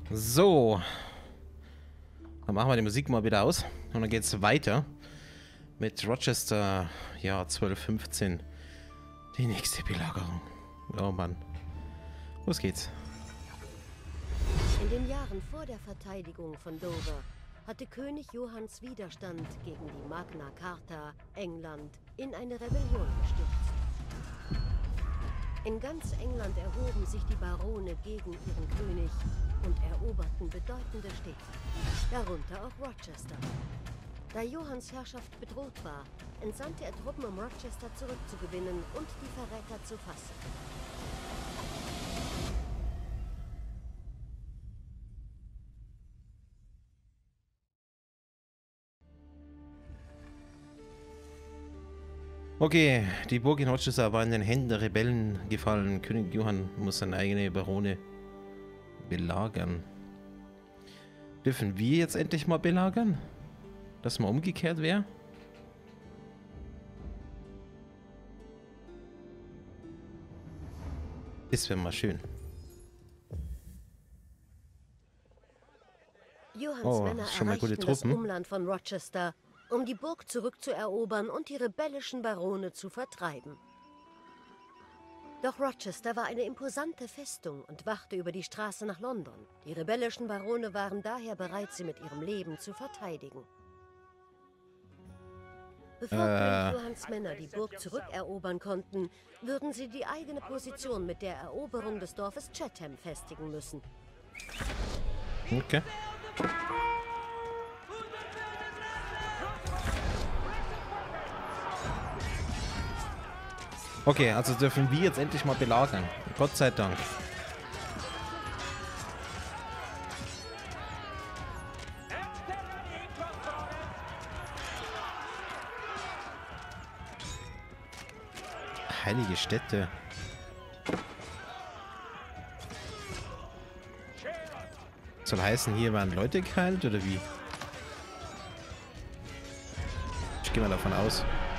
So. Dann machen wir die Musik mal wieder aus. Und dann geht's weiter. Mit Rochester, ja, 1215. Die nächste Belagerung. Oh Mann. Los geht's. In den Jahren vor der Verteidigung von Dover hatte König Johanns Widerstand gegen die Magna Carta England in eine Rebellion gestürzt. In ganz England erhoben sich die Barone gegen ihren König und eroberten bedeutende Städte, darunter auch Rochester. Da Johanns Herrschaft bedroht war, entsandte er Truppen, um Rochester zurückzugewinnen und die Verräter zu fassen. Okay, die Burg in Rochester war in den Händen der Rebellen gefallen. König Johann muss seine eigene Barone belagern. Dürfen wir jetzt endlich mal belagern? Dass mal umgekehrt wäre? Das wäre mal schön. Johanns Männer schon mal gute erreichten das Truppen. Umland von Rochester, um die Burg zurückzuerobern und die rebellischen Barone zu vertreiben. Doch Rochester war eine imposante Festung und wachte über die Straße nach London. Die rebellischen Barone waren daher bereit, sie mit ihrem Leben zu verteidigen. Bevor König Johanns Männer die Burg zurückerobern konnten, würden sie die eigene Position mit der Eroberung des Dorfes Chatham festigen müssen. Okay. Okay, also dürfen wir jetzt endlich mal belagern. Gott sei Dank. Heilige Städte. Soll heißen, hier waren Leute geheilt oder wie? Ich gehe mal davon aus.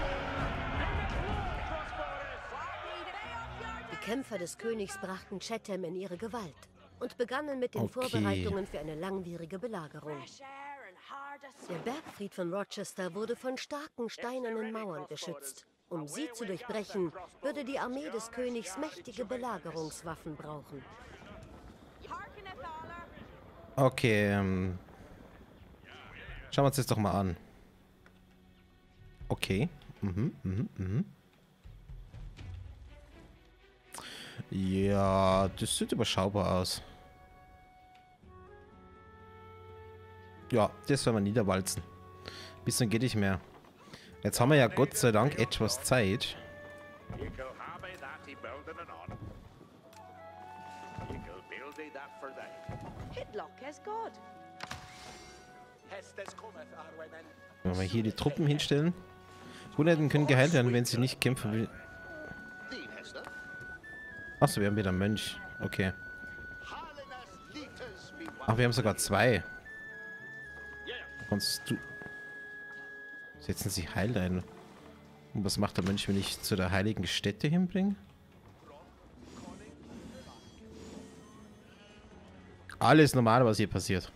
Die Kämpfer des Königs brachten Chatham in ihre Gewalt und begannen mit den Vorbereitungen für eine langwierige Belagerung. Der Bergfried von Rochester wurde von starken steinernen Mauern geschützt. Um sie zu durchbrechen, würde die Armee des Königs mächtige Belagerungswaffen brauchen. Okay, schauen wir uns das doch mal an. Okay. Ja, das sieht überschaubar aus. Ja, das werden wir niederwalzen. Bisschen geht nicht mehr. Jetzt haben wir ja Gott sei Dank etwas Zeit. Wenn wir hier die Truppen hinstellen. Hunderten können geheilt werden, wenn sie nicht kämpfen will. Achso, wir haben wieder einen Mönch. Okay. Ach, wir haben sogar zwei. Kannst du... Setzen Sie Heil ein. Und was macht der Mönch, wenn ich zu der heiligen Stätte hinbringe? Alles normal, was hier passiert.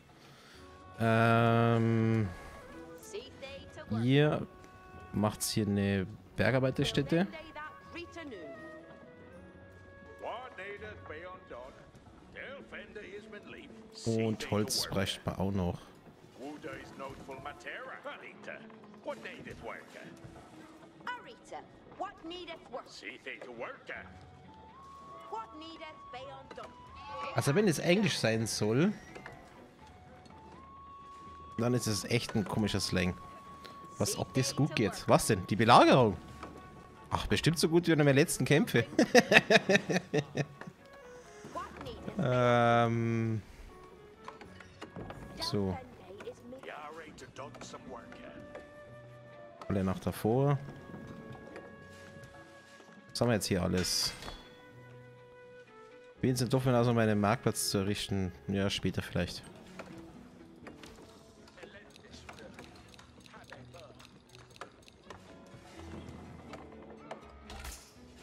Ihr macht hier eine Bergarbeiterstätte. Und Holz bräuchte man auch noch. Also wenn es Englisch sein soll, dann ist es echt ein komischer Slang. Was, ob das gut geht? Was denn? Die Belagerung? Ach, bestimmt so gut wie in meinen letzten Kämpfe. So. Alle nach davor. Was haben wir jetzt hier alles? Wen sind doch, also meinen Marktplatz zu errichten? Ja, später vielleicht.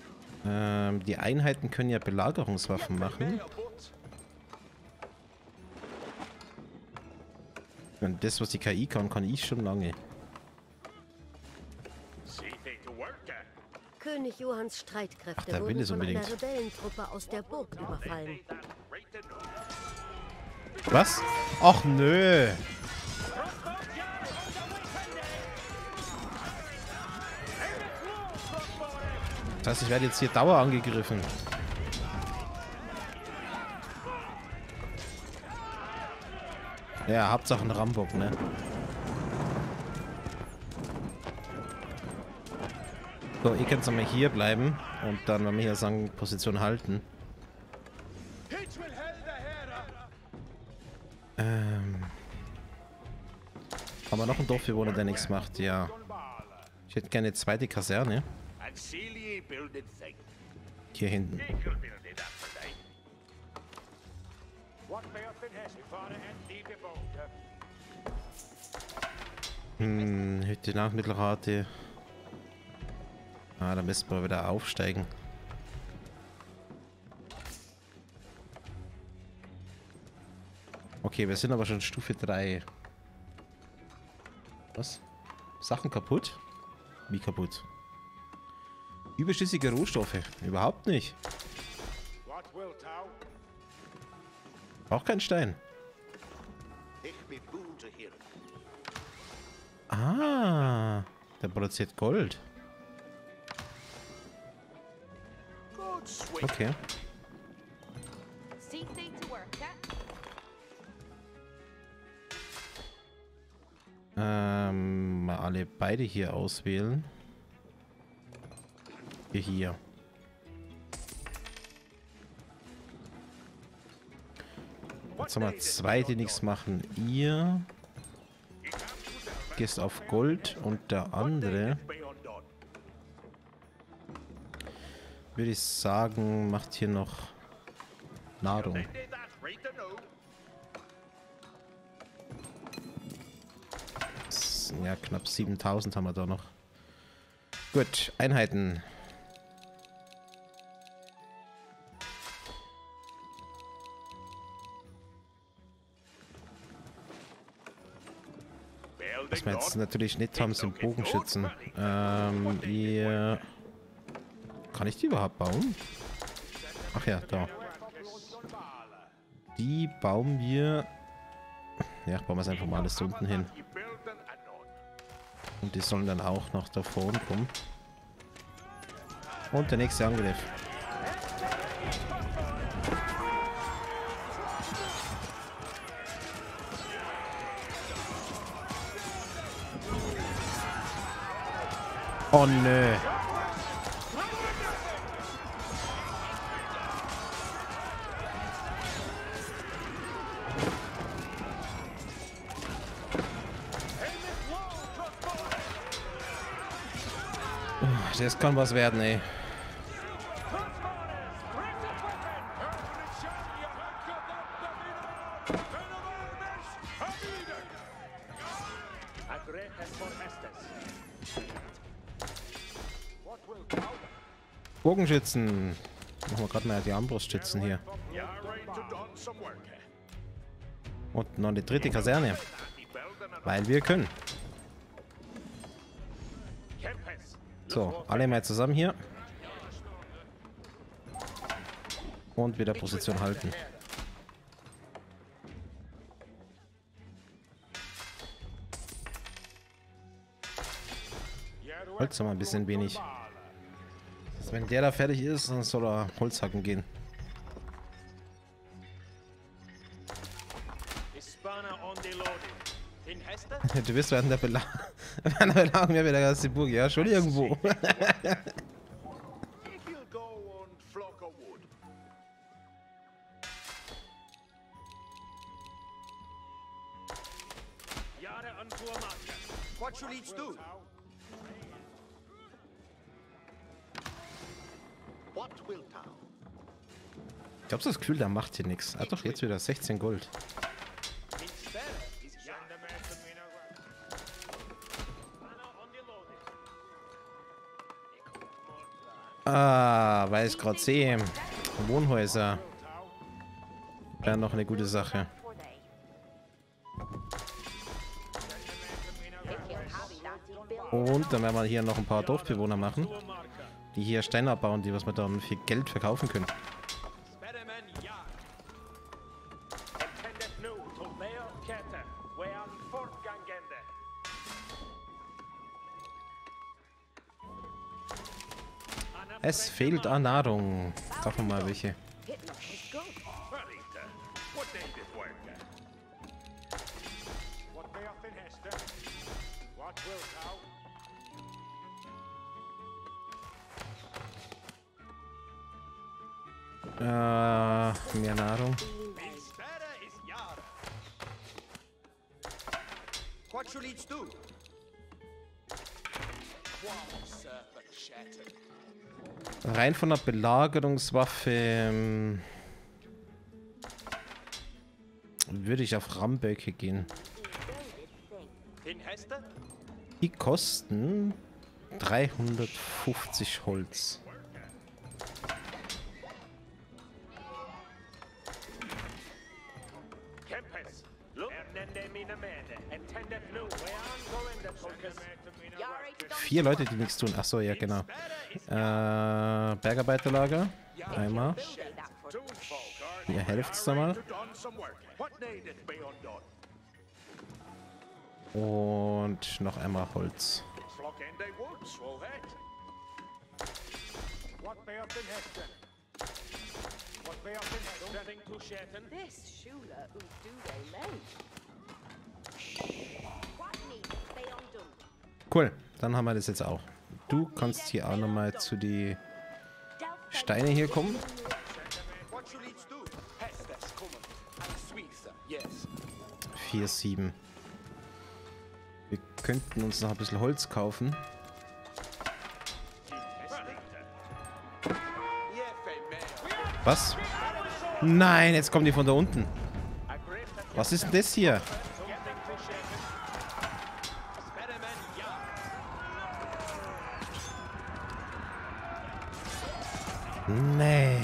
Die Einheiten können ja Belagerungswaffen machen. meine, das, was die KI kann, kann ich schon lange. König Johanns Streitkräfte der will wurden es von einer unbedingt. Rebellentruppe aus der Burg überfallen. Was? Ach nö. Das heißt, ich werde jetzt hier Dauer angegriffen. Ja, Hauptsache ein Rambock, ne? So, ihr könnt mal hier bleiben und dann, wenn wir hier sagen, Position halten. Haben wir noch einen Dorfbewohner, der nichts macht? Ja. Ich hätte gerne eine zweite Kaserne. Hier hinten. Hütte nach Mittelrate. Ah, da müssen wir wieder aufsteigen. Okay, wir sind aber schon Stufe 3. Was? Sachen kaputt? Wie kaputt? Überschüssige Rohstoffe? Überhaupt nicht. Auch kein Stein. Ah, der produziert Gold. Okay. Mal alle beide hier auswählen. Hier. Jetzt haben wir zwei, die nichts machen. Ihr gehst auf Gold und der andere, würde ich sagen, macht hier noch Nahrung. Ja, knapp 7000 haben wir da noch. Gut, Einheiten. Was wir jetzt natürlich nicht haben, sind Bogenschützen. Ihr... Kann ich die überhaupt bauen? Ach ja, da. Die bauen wir... Ja, bauen wir es einfach mal alles da unten hin. Und die sollen dann auch noch da vorne kommen. Und der nächste Angriff. Oh nö. Das kann was werden, ey. Bogenschützen. Machen wir gerade mal die Armbrustschützen hier. Und noch eine dritte Kaserne. Weil wir können. So, alle mal zusammen hier. Und wieder Position halten. Holz haben wir ein bisschen wenig. Also wenn der da fertig ist, dann soll er Holz hacken gehen. Du bist während der Belagerung ja wieder aus die Burg. Ja, schon irgendwo. Ich glaube, das Gefühl, da macht hier nichts. Ah doch, jetzt wieder 16 Gold. Ah, weil ich gerade sehe. Wohnhäuser. Wäre noch eine gute Sache. Und dann werden wir hier noch ein paar Dorfbewohner machen, die hier Steine abbauen, die was wir dann für Geld verkaufen können. Es fehlt an Nahrung. Sag mal welche. Mehr Nahrung. Rein von der Belagerungswaffe würde ich auf Ramböcke gehen. Die kosten 350 Holz. Vier Leute, die nichts tun. Achso, ja, genau. Bergarbeiterlager. Einmal. Ihr helft's da mal. Und noch einmal Holz. 'Cool, dann haben wir das jetzt auch. Du kannst hier auch nochmal zu die Steine hier kommen. 4, 7. Wir könnten uns noch ein bisschen Holz kaufen. Was? Nein, jetzt kommen die von da unten. Was ist denn das hier? Nee.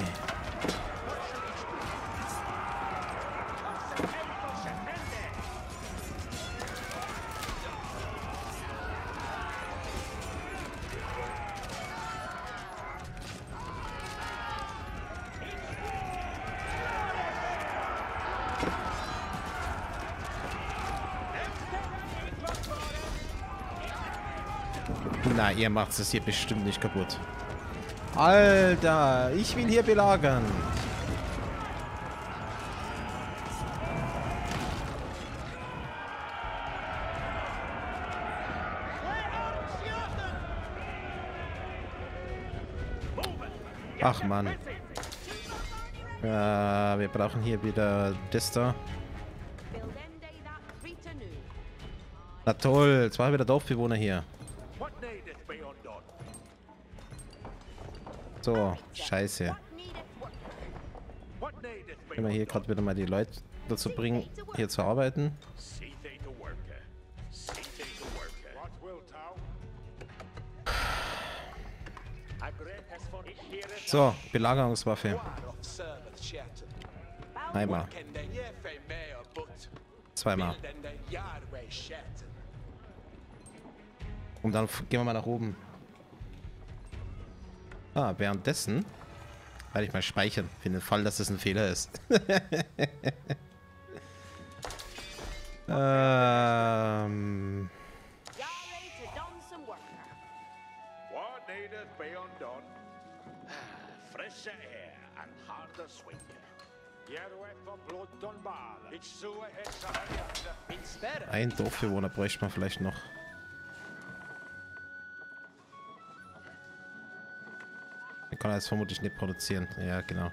Na, ihr macht es hier bestimmt nicht kaputt. Alter, ich will hier belagern. Ach Mann. Ja, wir brauchen hier wieder das da. Na toll, zwei wieder Dorfbewohner hier. So, scheiße. Können wir hier gerade wieder mal die Leute dazu bringen, hier zu arbeiten. So, Belagerungswaffe. Einmal. Zweimal. Und dann gehen wir mal nach oben. Ah, währenddessen werde ich mal speichern, für den Fall, dass das ein Fehler ist. Ein Dorfbewohner bräuchte man vielleicht noch. Der kann er jetzt vermutlich nicht produzieren. Ja, genau.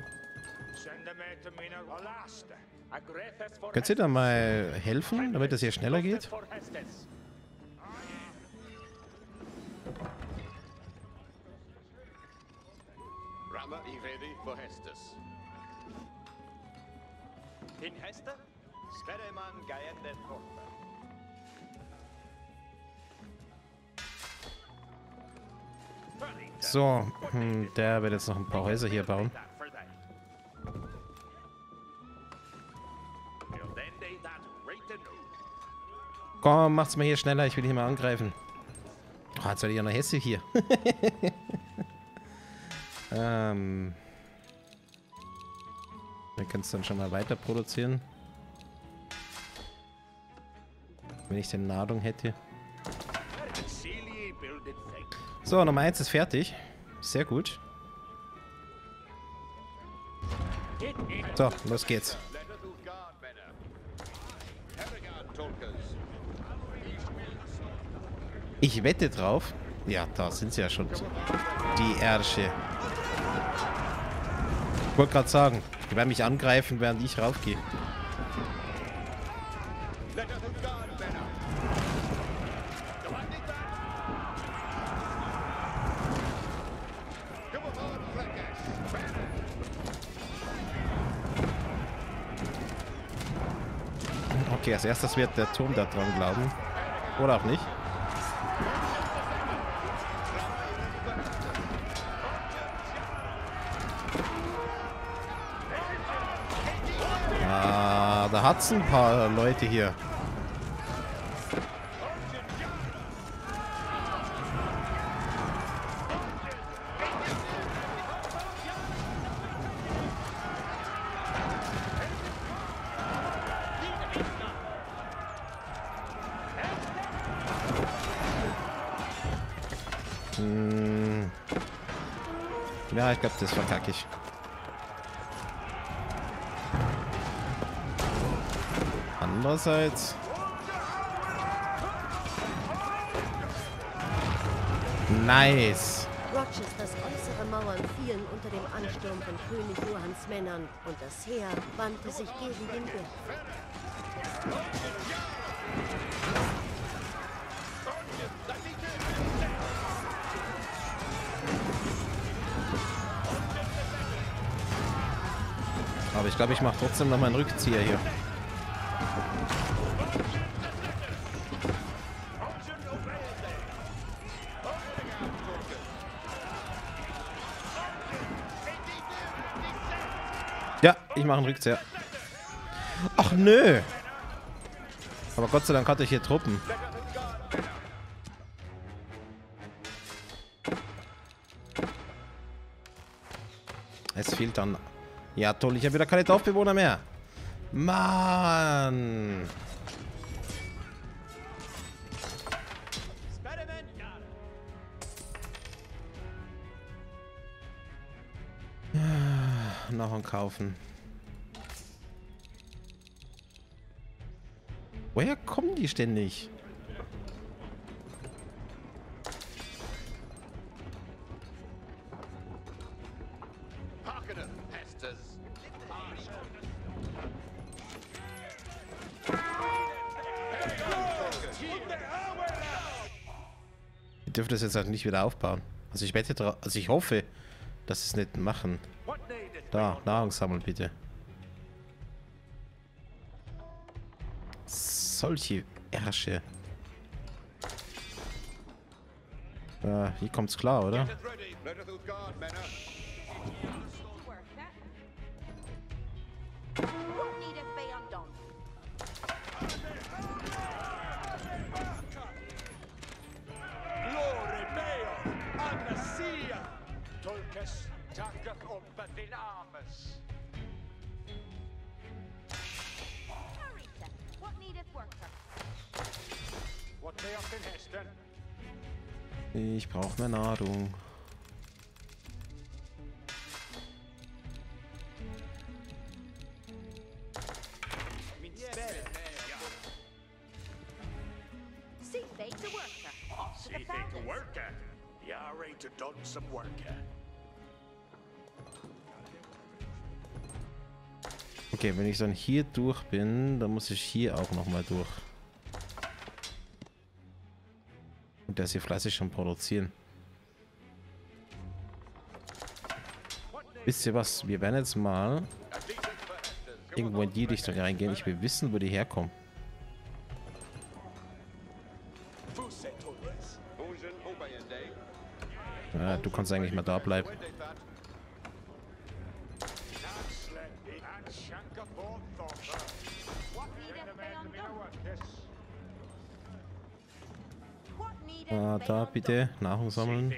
Könnt ihr da mal helfen, damit es hier schneller geht? So, der wird jetzt noch ein paar Häuser hier bauen. Komm, macht's mal hier schneller, ich will hier mal angreifen. Oh, jetzt werde ich ja noch hässlich hier. Wir können es dann schon mal weiter produzieren. Wenn ich denn Nahrung hätte. So, Nummer 1 ist fertig. Sehr gut. So, los geht's. Ich wette drauf. Ja, da sind sie ja schon. Die Ärsche. Ich wollte gerade sagen, die werden mich angreifen, während ich raufgehe. Okay, als erstes wird der Turm da dran glauben. Oder auch nicht. Ah, da hat's ein paar Leute hier. Ja, ich glaube, das verkacke ich. Andererseits... Nice! Rochesters äußere Mauern fielen unter dem Ansturm von König Johanns Männern und das Heer wandte sich gegen den Berg. Aber ich glaube, ich mache trotzdem noch mal einen Rückzieher hier. Ja, ich mache einen Rückzieher. Ach nö. Aber Gott sei Dank hatte ich hier Truppen. Es fehlt dann... Ja toll, ich habe wieder keine Dorfbewohner mehr. Mann. Nachher kaufen. Woher kommen die ständig? Ich dürfte das jetzt halt nicht wieder aufbauen. Also ich wette drauf, also ich hoffe, dass sie es nicht machen. Da, Nahrung sammeln bitte. Solche Ärsche. Hier kommt's klar, oder? Ich brauche mehr Nahrung. Okay, wenn ich dann hier durch bin, dann muss ich hier auch noch mal durch. Und der ist hier fleißig schon produzieren. Wisst ihr was? Wir werden jetzt mal irgendwo in die Richtung reingehen. Ich will wissen, wo die herkommen. Ja, du kannst eigentlich mal da bleiben. Da bitte Nahrung sammeln.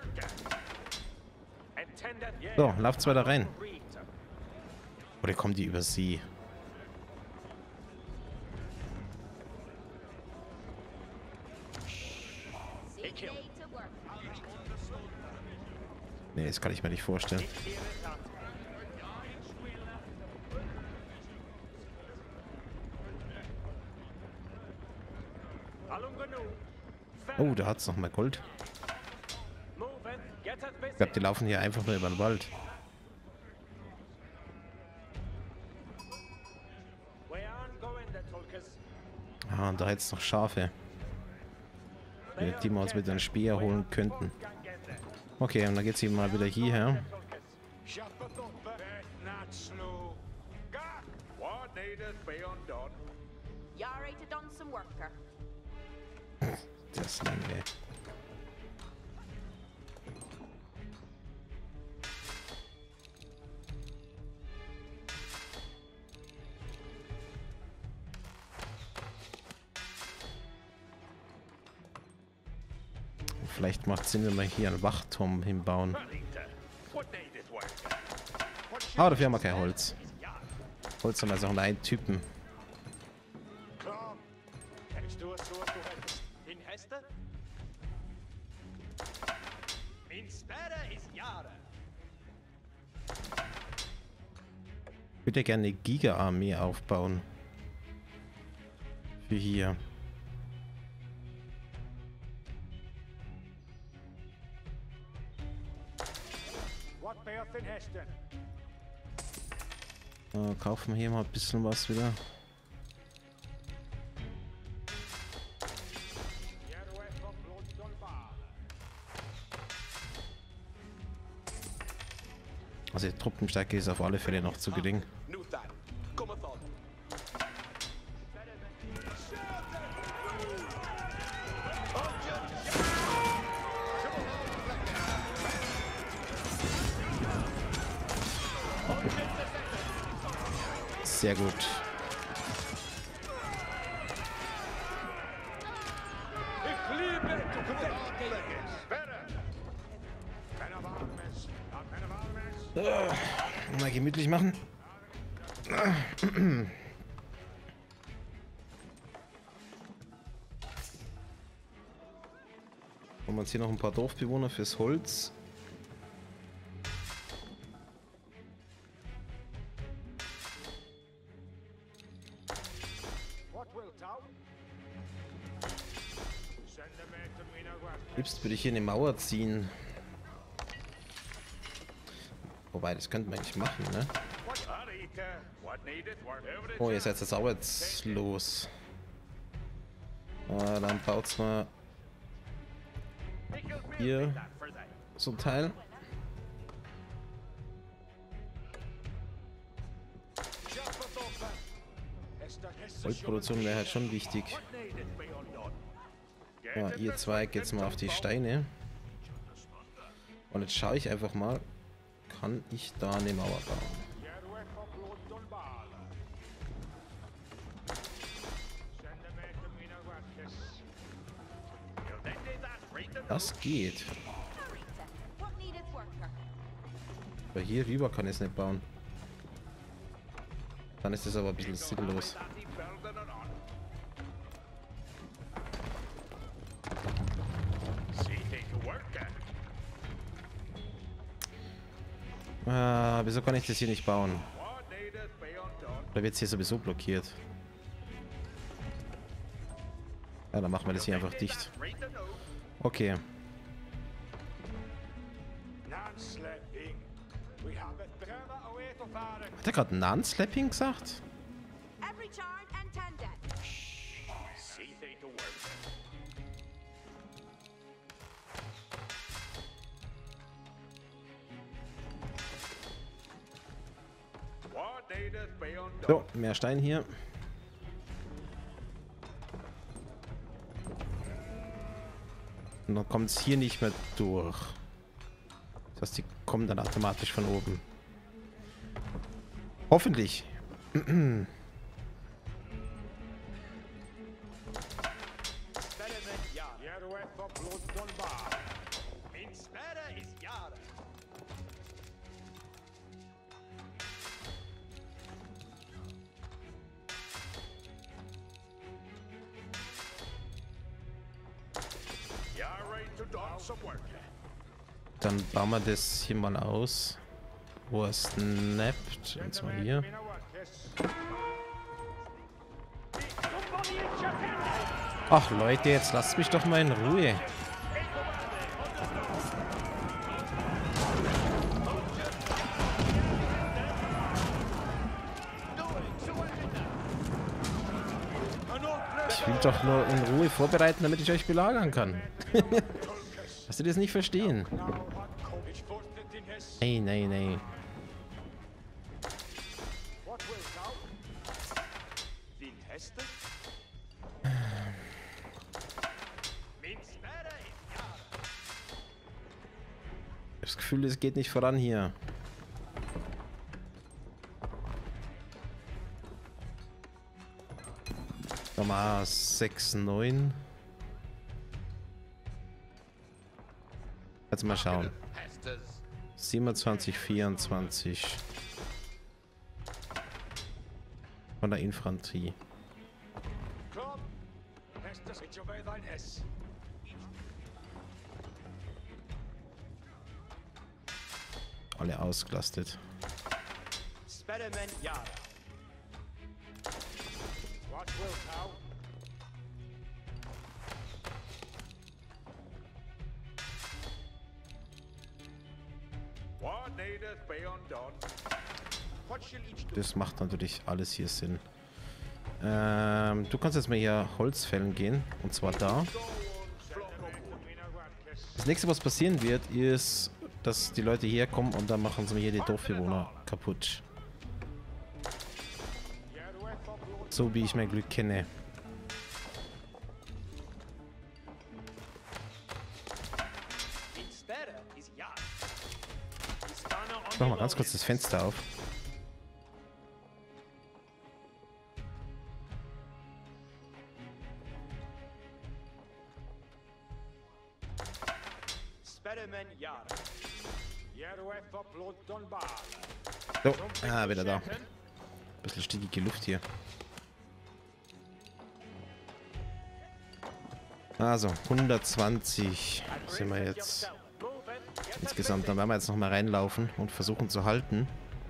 So, lauft's weiter rein. Oder kommen die über See? Nee, das kann ich mir nicht vorstellen. Oh, da hat's noch mal Gold. Ich glaube, die laufen hier einfach nur über den Wald. Ah, und da hätte es noch Schafe. Die wir uns mit einem Speer holen könnten. Okay, und dann geht's eben mal wieder hierher. Das Ding, ey. Vielleicht macht es Sinn, wenn wir hier einen Wachturm hinbauen. Aber dafür haben wir kein Holz. Holz haben wir also auch einen Typen. Ich würde gerne eine Giga-Armee aufbauen. Für hier. Kaufen wir hier mal ein bisschen was wieder. Also die Truppenstärke ist auf alle Fälle noch zu gering. Sehr gut. Mal gemütlich machen. Und uns hier noch ein paar Dorfbewohner fürs Holz. Liebst würde ich hier eine Mauer ziehen. Wobei, das könnten wir eigentlich machen, ne? Oh, ihr seid jetzt auch jetzt los. Dann baut's mal hier so ein Teil. Holzproduktion wäre halt schon wichtig. Ja, ihr zwei geht's mal auf die Steine. Und jetzt schaue ich einfach mal, kann ich da eine Mauer bauen? Das geht. Aber hier rüber kann ich es nicht bauen. Dann ist es aber ein bisschen sinnlos. Wieso kann ich das hier nicht bauen? Oder wird es hier sowieso blockiert? Ja, dann machen wir das hier einfach dicht. Okay. Hat er gerade Nan-Slapping gesagt? So, mehr Stein hier. Und dann kommt es hier nicht mehr durch. Das heißt, die kommen dann automatisch von oben. Hoffentlich. Dann bauen wir das hier mal aus. Wo er snappt. Und zwar hier. Ach Leute, jetzt lasst mich doch mal in Ruhe. Ich will doch nur in Ruhe vorbereiten, damit ich euch belagern kann. Dass ihr das nicht verstehen. Nein, nein, nein. Ich habe das Gefühl, es geht nicht voran hier. Nochmal 6, 9. Jetzt mal schauen. 27, 24. Von der Infanterie. Alle ausgelastet. Das macht natürlich alles hier Sinn. Du kannst jetzt mal hier Holz fällen gehen. Und zwar da. Das nächste, was passieren wird, ist, dass die Leute hierher kommen und dann machen sie mir hier die Dorfbewohner kaputt. So wie ich mein Glück kenne. Ich mach mal ganz kurz das Fenster auf. So, wieder da. Bisschen stickige Luft hier. Also, 120 sind wir jetzt insgesamt. Dann werden wir jetzt noch mal reinlaufen und versuchen zu halten.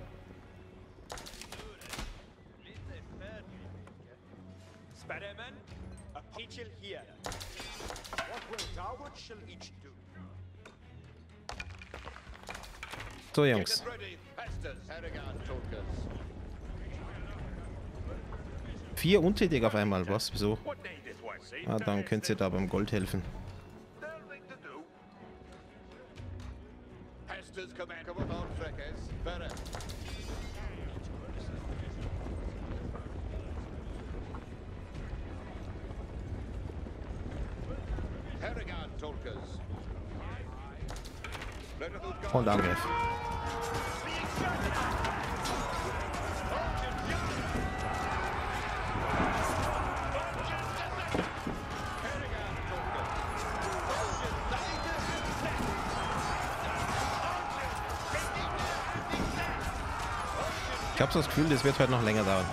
So, Jungs. Vier untätig auf einmal, was? Wieso? Ah, dann könnt ihr da beim Gold helfen. Und Angriff. Ich habe das Gefühl, das wird heute noch länger dauern.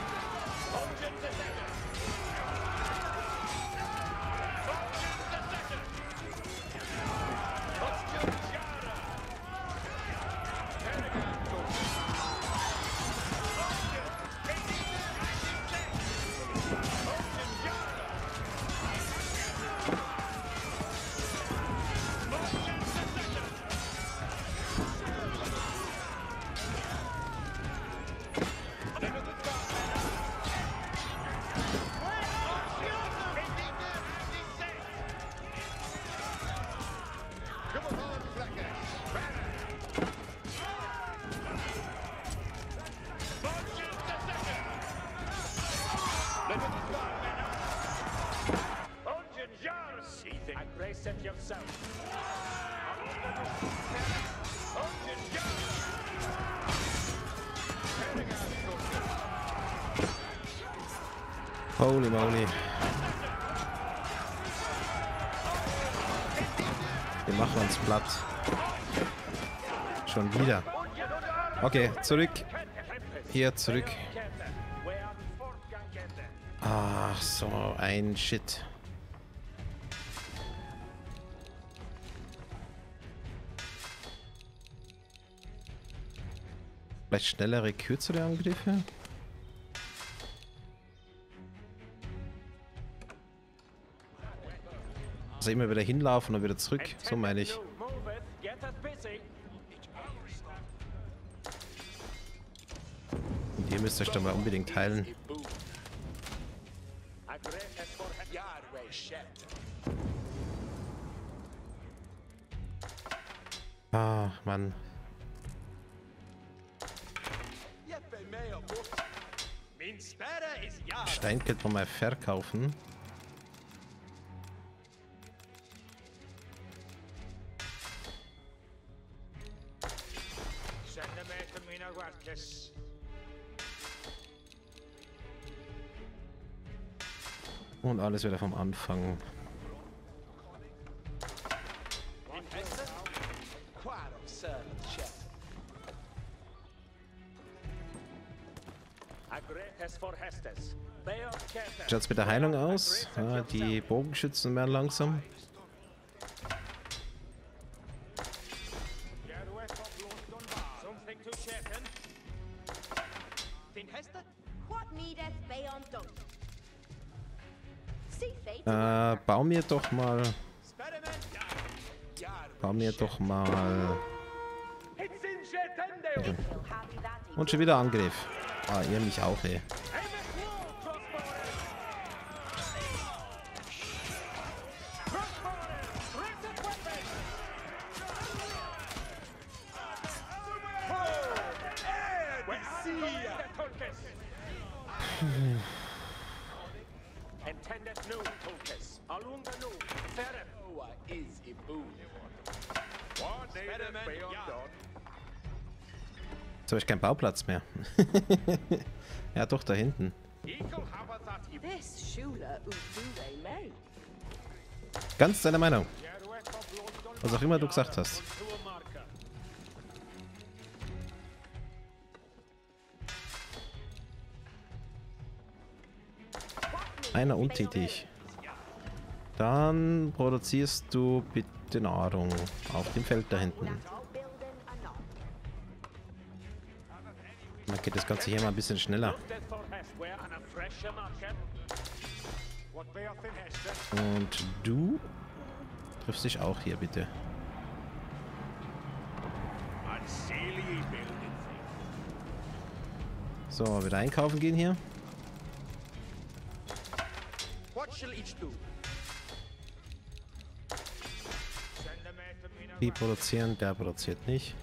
Holy moly. Wir machen uns platt. Schon wieder. Okay, zurück. Hier, zurück. Ach so, ein Shit. Vielleicht schnellere, kürzere Angriffe? Also immer wieder hinlaufen und wieder zurück, so meine ich. Und ihr müsst euch dann mal unbedingt heilen. Ah, Mann. Stein könnte man mal verkaufen. Und alles wieder vom Anfang. Schaut's mit der Heilung aus? Ja, die Bogenschützen werden langsam. Bau mir doch mal. Ja. Und schon wieder Angriff. Ah, ihr mich auch, ey. Jetzt habe ich keinen Bauplatz mehr. Ja, doch, da hinten. Ganz deiner Meinung. Was auch immer du gesagt hast. Einer untätig. Dann produzierst du bitte Nahrung auf dem Feld da hinten. Dann geht das Ganze hier mal ein bisschen schneller. Und du triffst dich auch hier, bitte. So, wieder einkaufen gehen hier. Die produzieren, der produziert nicht.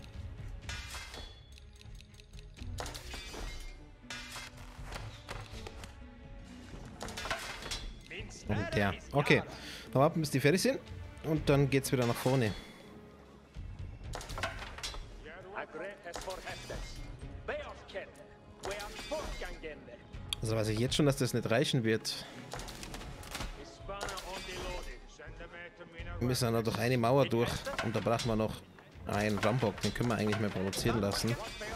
Und der. Okay. Dann warten, bis die fertig sind. Und dann geht's wieder nach vorne. Also weiß ich jetzt schon, dass das nicht reichen wird. Wir müssen dann durch eine Mauer durch. Und da brauchen wir noch einen Rambock. Den können wir eigentlich mehr produzieren lassen.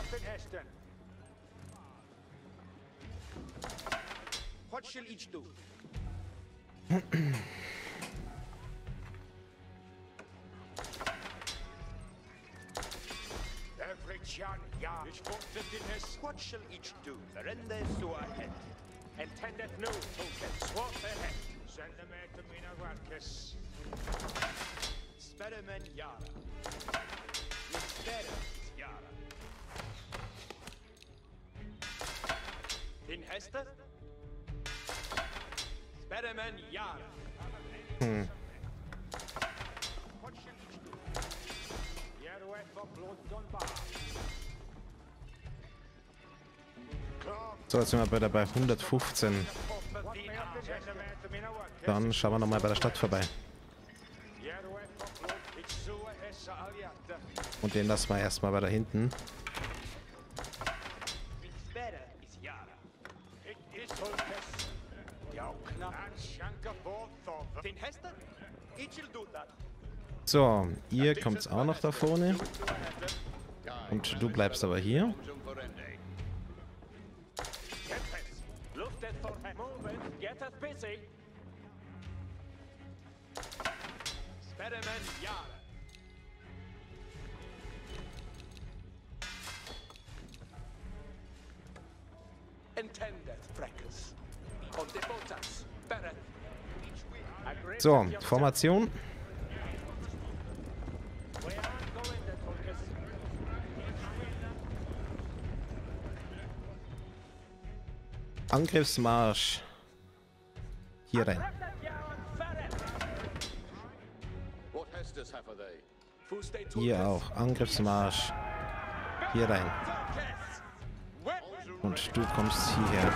So, jetzt sind wir bei 115. Dann schauen wir nochmal bei der Stadt vorbei. Und den lassen wir erstmal weiter hinten. So, ihr kommt auch noch da vorne. Und du bleibst aber hier. So, Formation. Angriffsmarsch. Hier rein. Hier auch. Angriffsmarsch. Hier rein. Und du kommst hierher.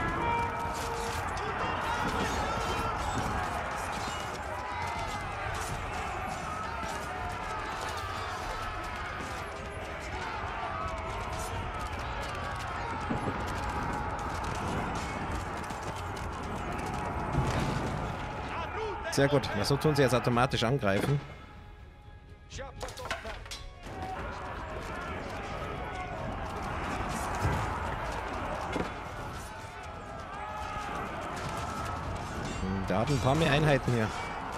Sehr gut. So tun sie jetzt automatisch angreifen. Da hat ein paar mehr Einheiten hier.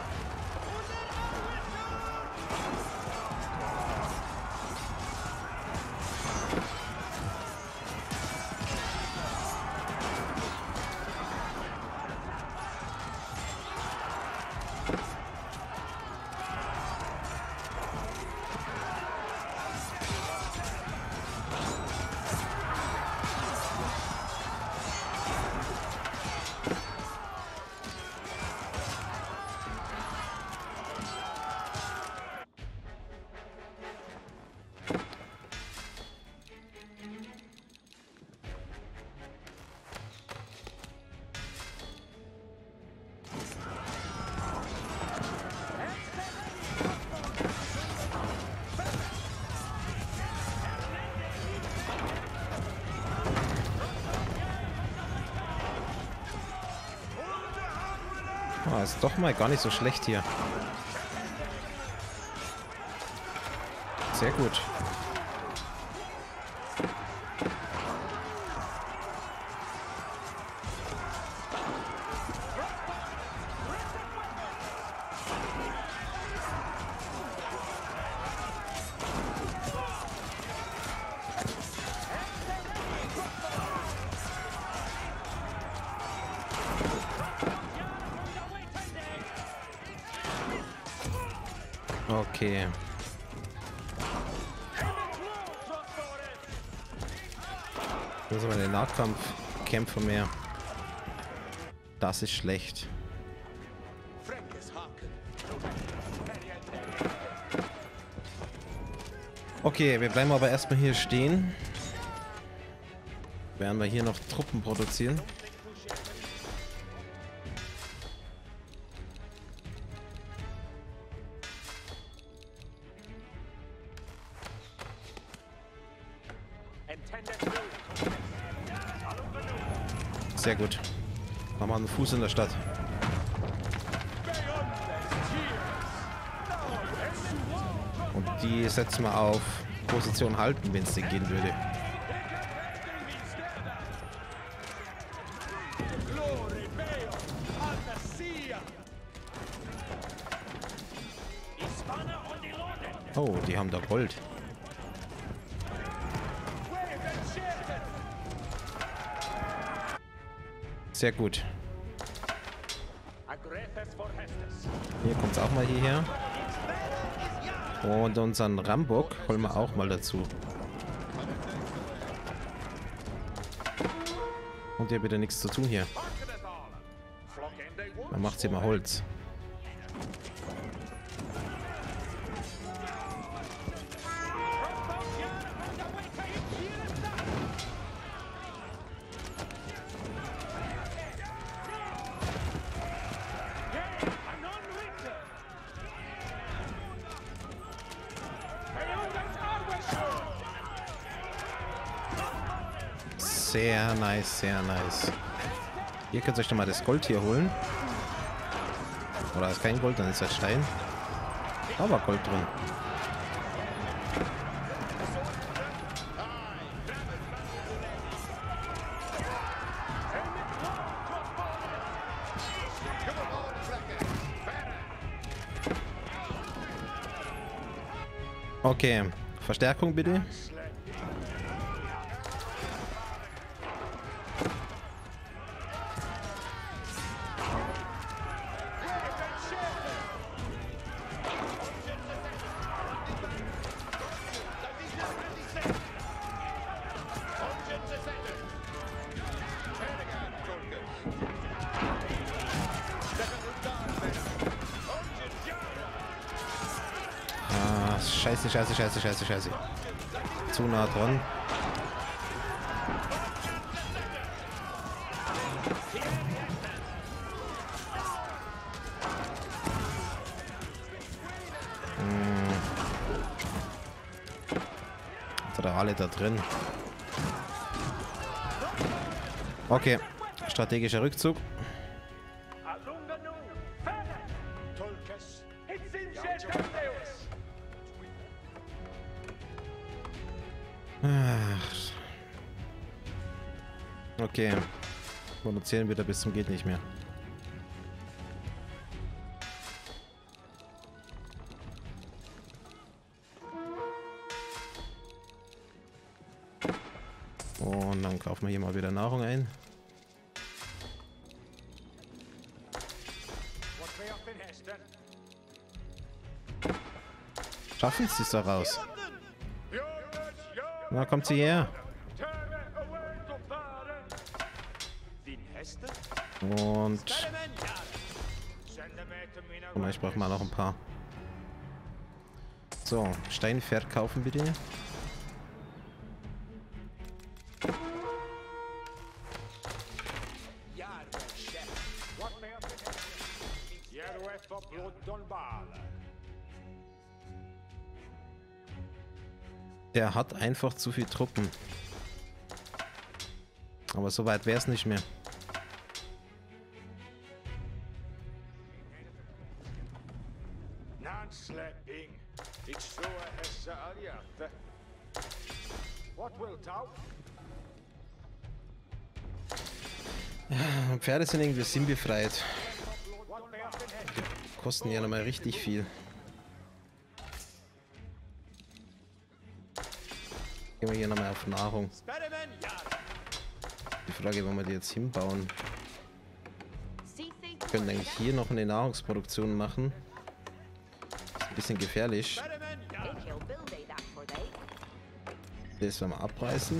Oh, ist doch mal gar nicht so schlecht hier. Sehr gut. Okay. Das sind meine Nahkampfkämpfer mehr. Das ist schlecht. Okay, wir bleiben aber erstmal hier stehen. Werden wir hier noch Truppen produzieren. Sehr gut. Machen wir einen Fuß in der Stadt. Und die setzen wir auf Position halten, wenn es denn gehen würde. Oh, die haben da Gold. Sehr gut. Hier kommt es auch mal hierher. Und unseren Rambock holen wir auch mal dazu. Und ihr bitte nichts zu tun hier. Dann macht sie mal Holz. Sehr nice, sehr nice. Ihr könnt euch doch mal das Gold hier holen. Oder ist kein Gold, dann ist das Stein. Aber Gold drin. Okay, Verstärkung bitte. Scheiße, scheiße, scheiße, scheiße, scheiße. Zu nah dran. Alle da drin. Okay, strategischer Rückzug. Okay, produzieren wieder bis zum geht nicht mehr. Und dann kaufen wir hier mal wieder Nahrung ein. Schaffen sie es da raus? Na, kommt sie her. Und ich brauche mal noch ein paar. So, Stein verkaufen bitte. Der hat einfach zu viel Truppen. Aber so weit wäre es nicht mehr. Pferde sind irgendwie sinnbefreit. Die kosten ja nochmal richtig viel. Gehen wir hier nochmal auf Nahrung. Die Frage, wo wir die jetzt hinbauen. Wir können eigentlich hier noch eine Nahrungsproduktion machen. Ist ein bisschen gefährlich. Das werden wir abreißen.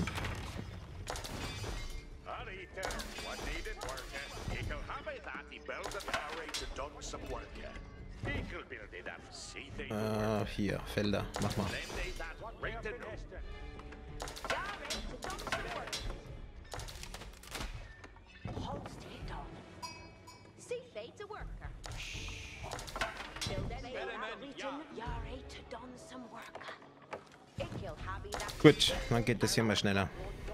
Hier, Felder, mach mal. Gut, dann geht das hier mal schneller.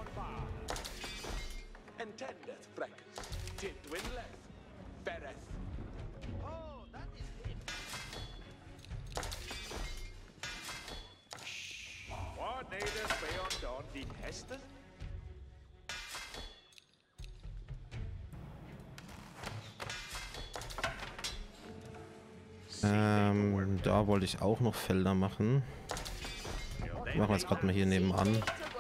Da wollte ich auch noch Felder machen. Machen wir jetzt gerade mal hier nebenan.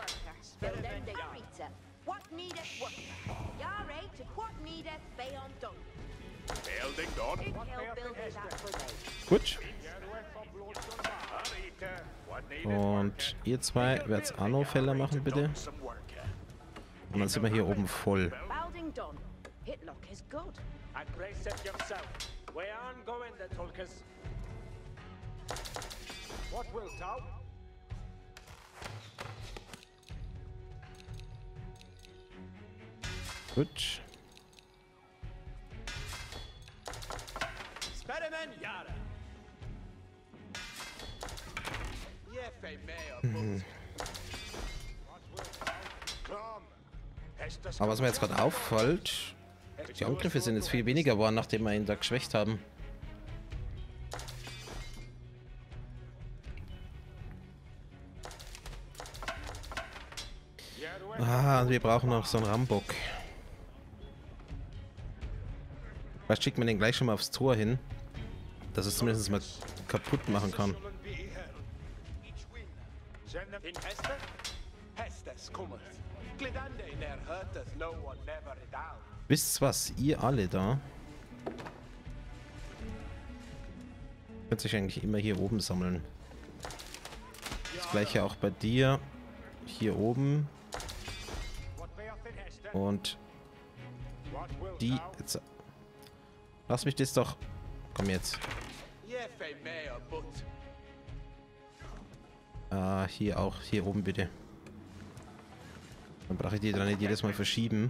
Gut. Und ihr zwei werdet auch noch Felder machen, bitte. Und dann sind wir hier oben voll. Gut. Aber was mir jetzt gerade auffällt, die Angriffe sind jetzt viel weniger geworden, nachdem wir ihn da geschwächt haben. Ah, wir brauchen noch so einen Rambock. Vielleicht schickt man den gleich schon mal aufs Tor hin, dass es zumindest mal kaputt machen kann. Wisst was, ihr alle da könnt sich eigentlich immer hier oben sammeln. Das gleiche auch bei dir. Hier oben. Und die jetzt. Lass mich das doch. Komm jetzt. Hier auch. Hier oben bitte. Dann brauche ich die dann nicht jedes Mal verschieben.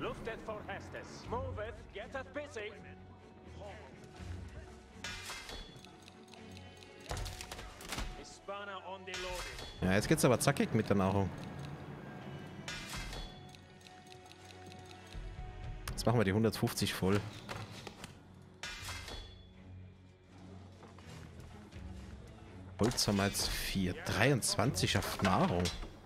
Ja, jetzt geht's aber zackig mit der Nahrung. Jetzt machen wir die 150 voll. Holz haben wir jetzt 4. 23 auf Nahrung.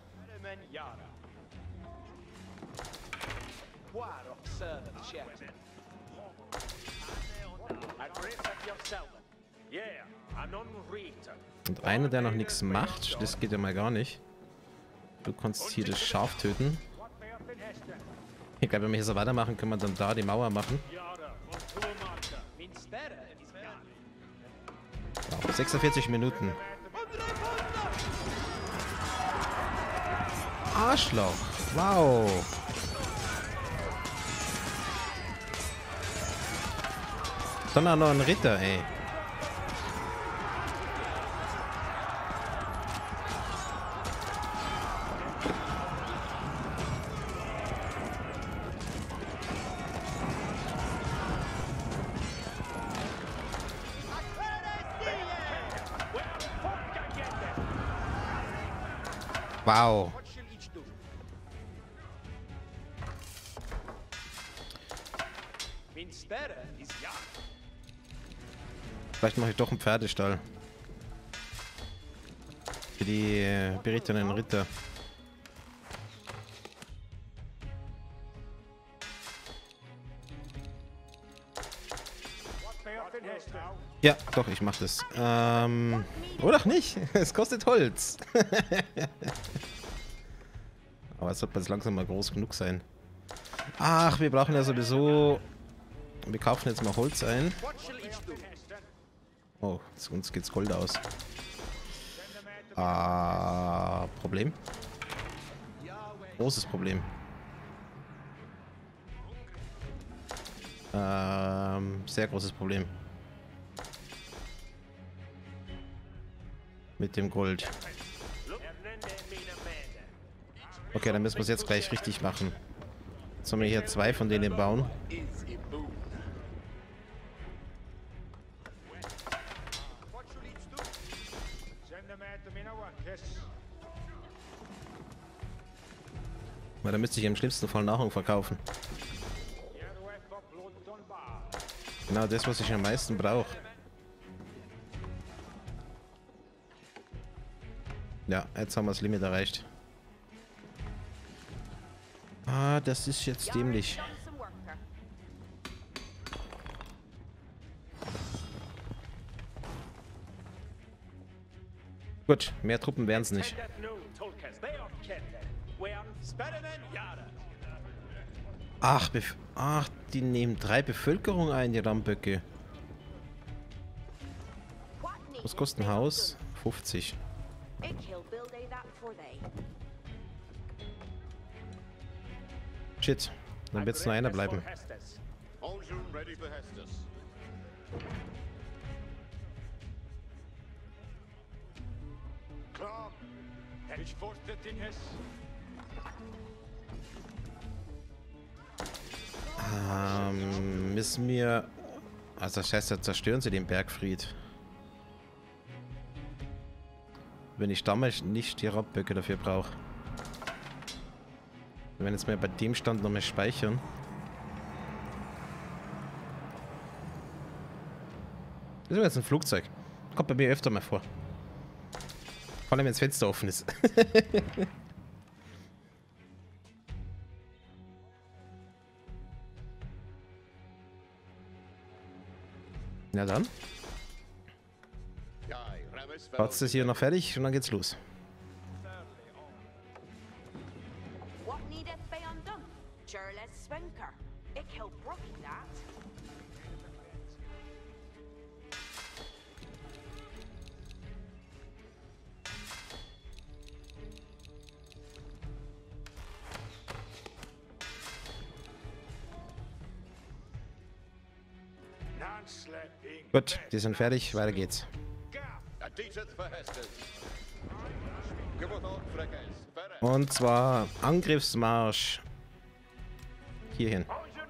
Und einer, der noch nichts macht, das geht ja mal gar nicht. Du kannst hier das Schaf töten. Ich glaube, wenn wir hier so weitermachen, können wir dann da die Mauer machen. Wow, 46 Minuten. Arschloch. Wow. Dann auch noch ein Ritter, ey. Wow. Vielleicht mache ich doch einen Pferdestall. Für die berittenen Ritter. Ja, doch, ich mach das. Oder auch nicht. Es kostet Holz. Aber es sollte jetzt langsam mal groß genug sein. Ach, wir brauchen ja sowieso... Wir kaufen jetzt mal Holz ein. Oh, uns geht's Gold aus. Problem. Großes Problem. Sehr großes Problem. Mit dem Gold. Okay, dann müssen wir es jetzt gleich richtig machen. Jetzt sollen wir hier 2 von denen bauen. Weil da müsste ich im schlimmsten Fall Nahrung verkaufen. Genau das, was ich am meisten brauche. Ja, jetzt haben wir das Limit erreicht. Ah, das ist jetzt dämlich. Gut, mehr Truppen wären es nicht. Ach, die nehmen 3 Bevölkerung ein, die Ramböcke. Was kostet ein Haus? 50. Shit, dann wird es nur einer bleiben. Müssen wir... Also das heißt, da zerstören sie den Bergfried. Wenn ich damals nicht die Ramböcke dafür brauche. Wir werden jetzt mal bei dem Stand nochmal speichern. Das ist jetzt ein Flugzeug. Kommt bei mir öfter mal vor. Vor allem, wenn das Fenster offen ist. Na dann. Baut das hier noch fertig und dann geht's los. Gut, die sind fertig, weiter geht's. Und zwar Angriffsmarsch hierhin.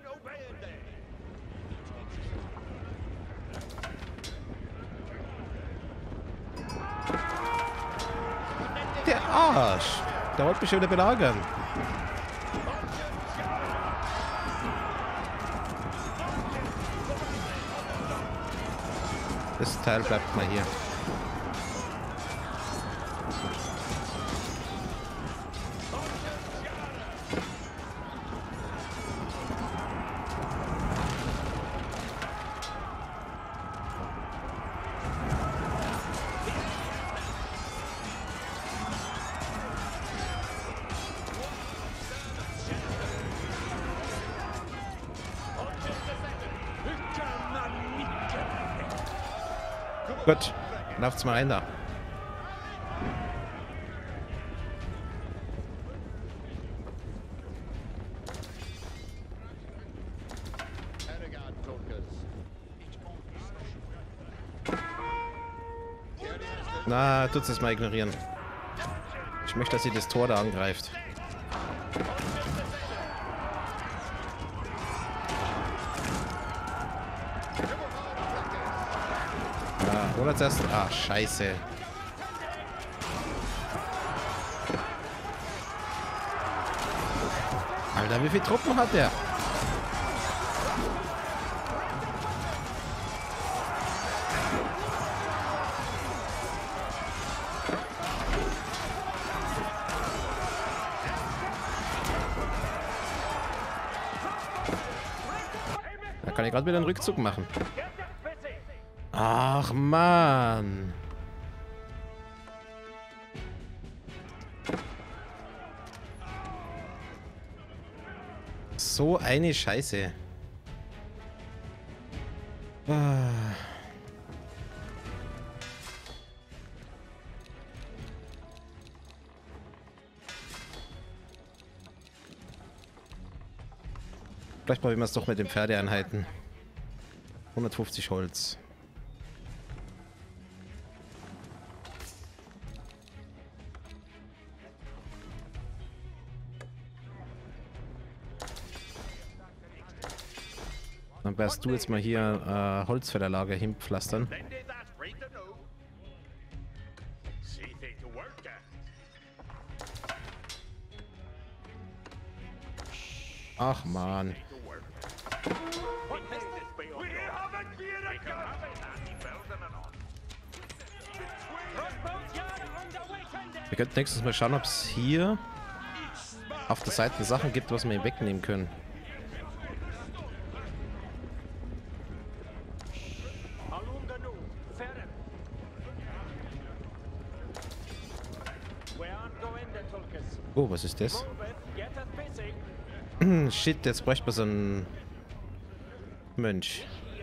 Der Arsch! Der wollte mich schon wieder belagern. Das Teil bleibt mal hier. Gut, lauft's mal rein da. Na, tut's es mal ignorieren. Ich möchte, dass sie das Tor da angreift. Oder zuerst. Ah, scheiße. Alter, wie viele Truppen hat der? Da kann ich gerade wieder einen Rückzug machen. Ach, Mann. So eine Scheiße. Ah. Vielleicht probieren wir es doch mit den Pferdeeinheiten. 150 Holz. Dann wärst du jetzt mal hier Holzfällerlager hinpflastern. Ach man. Wir könnten nächstes Mal schauen, ob es hier auf der Seite Sachen gibt, was wir wegnehmen können. Oh, was ist das? Shit, jetzt bräuchte man so einen Mönch.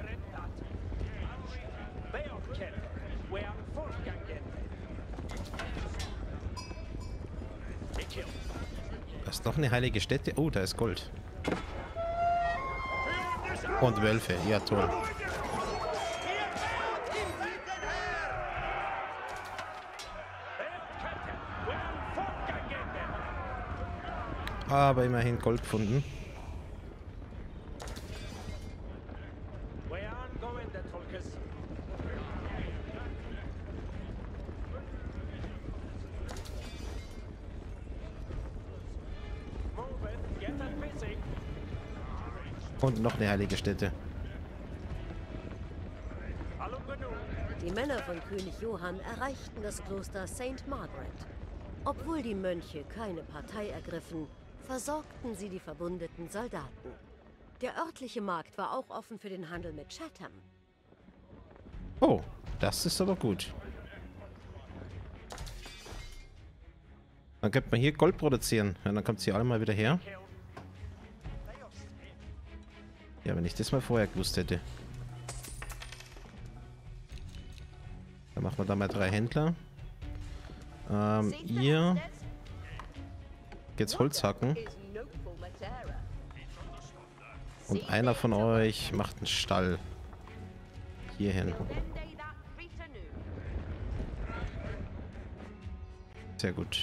Da ist noch eine heilige Stätte. Oh, da ist Gold. Und Wölfe. Ja, toll. Aber immerhin Gold gefunden. Und noch eine heilige Stätte. Die Männer von König Johann erreichten das Kloster St. Margaret. Obwohl die Mönche keine Partei ergriffen, versorgten sie die verwundeten Soldaten. Der örtliche Markt war auch offen für den Handel mit Chatham. Oh, das ist aber gut. Dann könnte man hier Gold produzieren. Ja, dann kommt sie alle mal wieder her. Ja, wenn ich das mal vorher gewusst hätte. Dann machen wir da mal 3 Händler. Ihr geht's Holz hacken. Und einer von euch macht einen Stall. Hierhin. Sehr gut.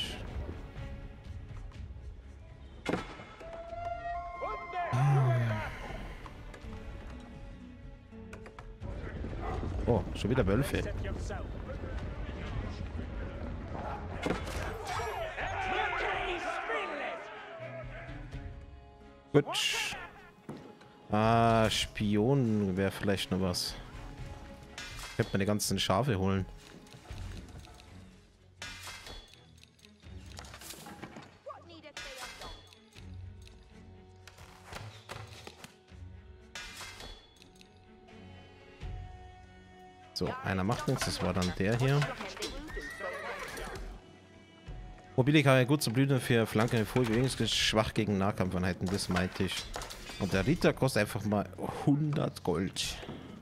Oh, schon wieder Wölfe. Gut. Ah, Spion wäre vielleicht noch was. Könnte man die ganzen Schafe holen. So, einer macht nichts, das war dann der hier. Mobile kann ja gut zu Blüten für Flanken hervorgegangen, schwach gegen Nahkampfeinheiten, das meinte ich. Und der Ritter kostet einfach mal 100 Gold.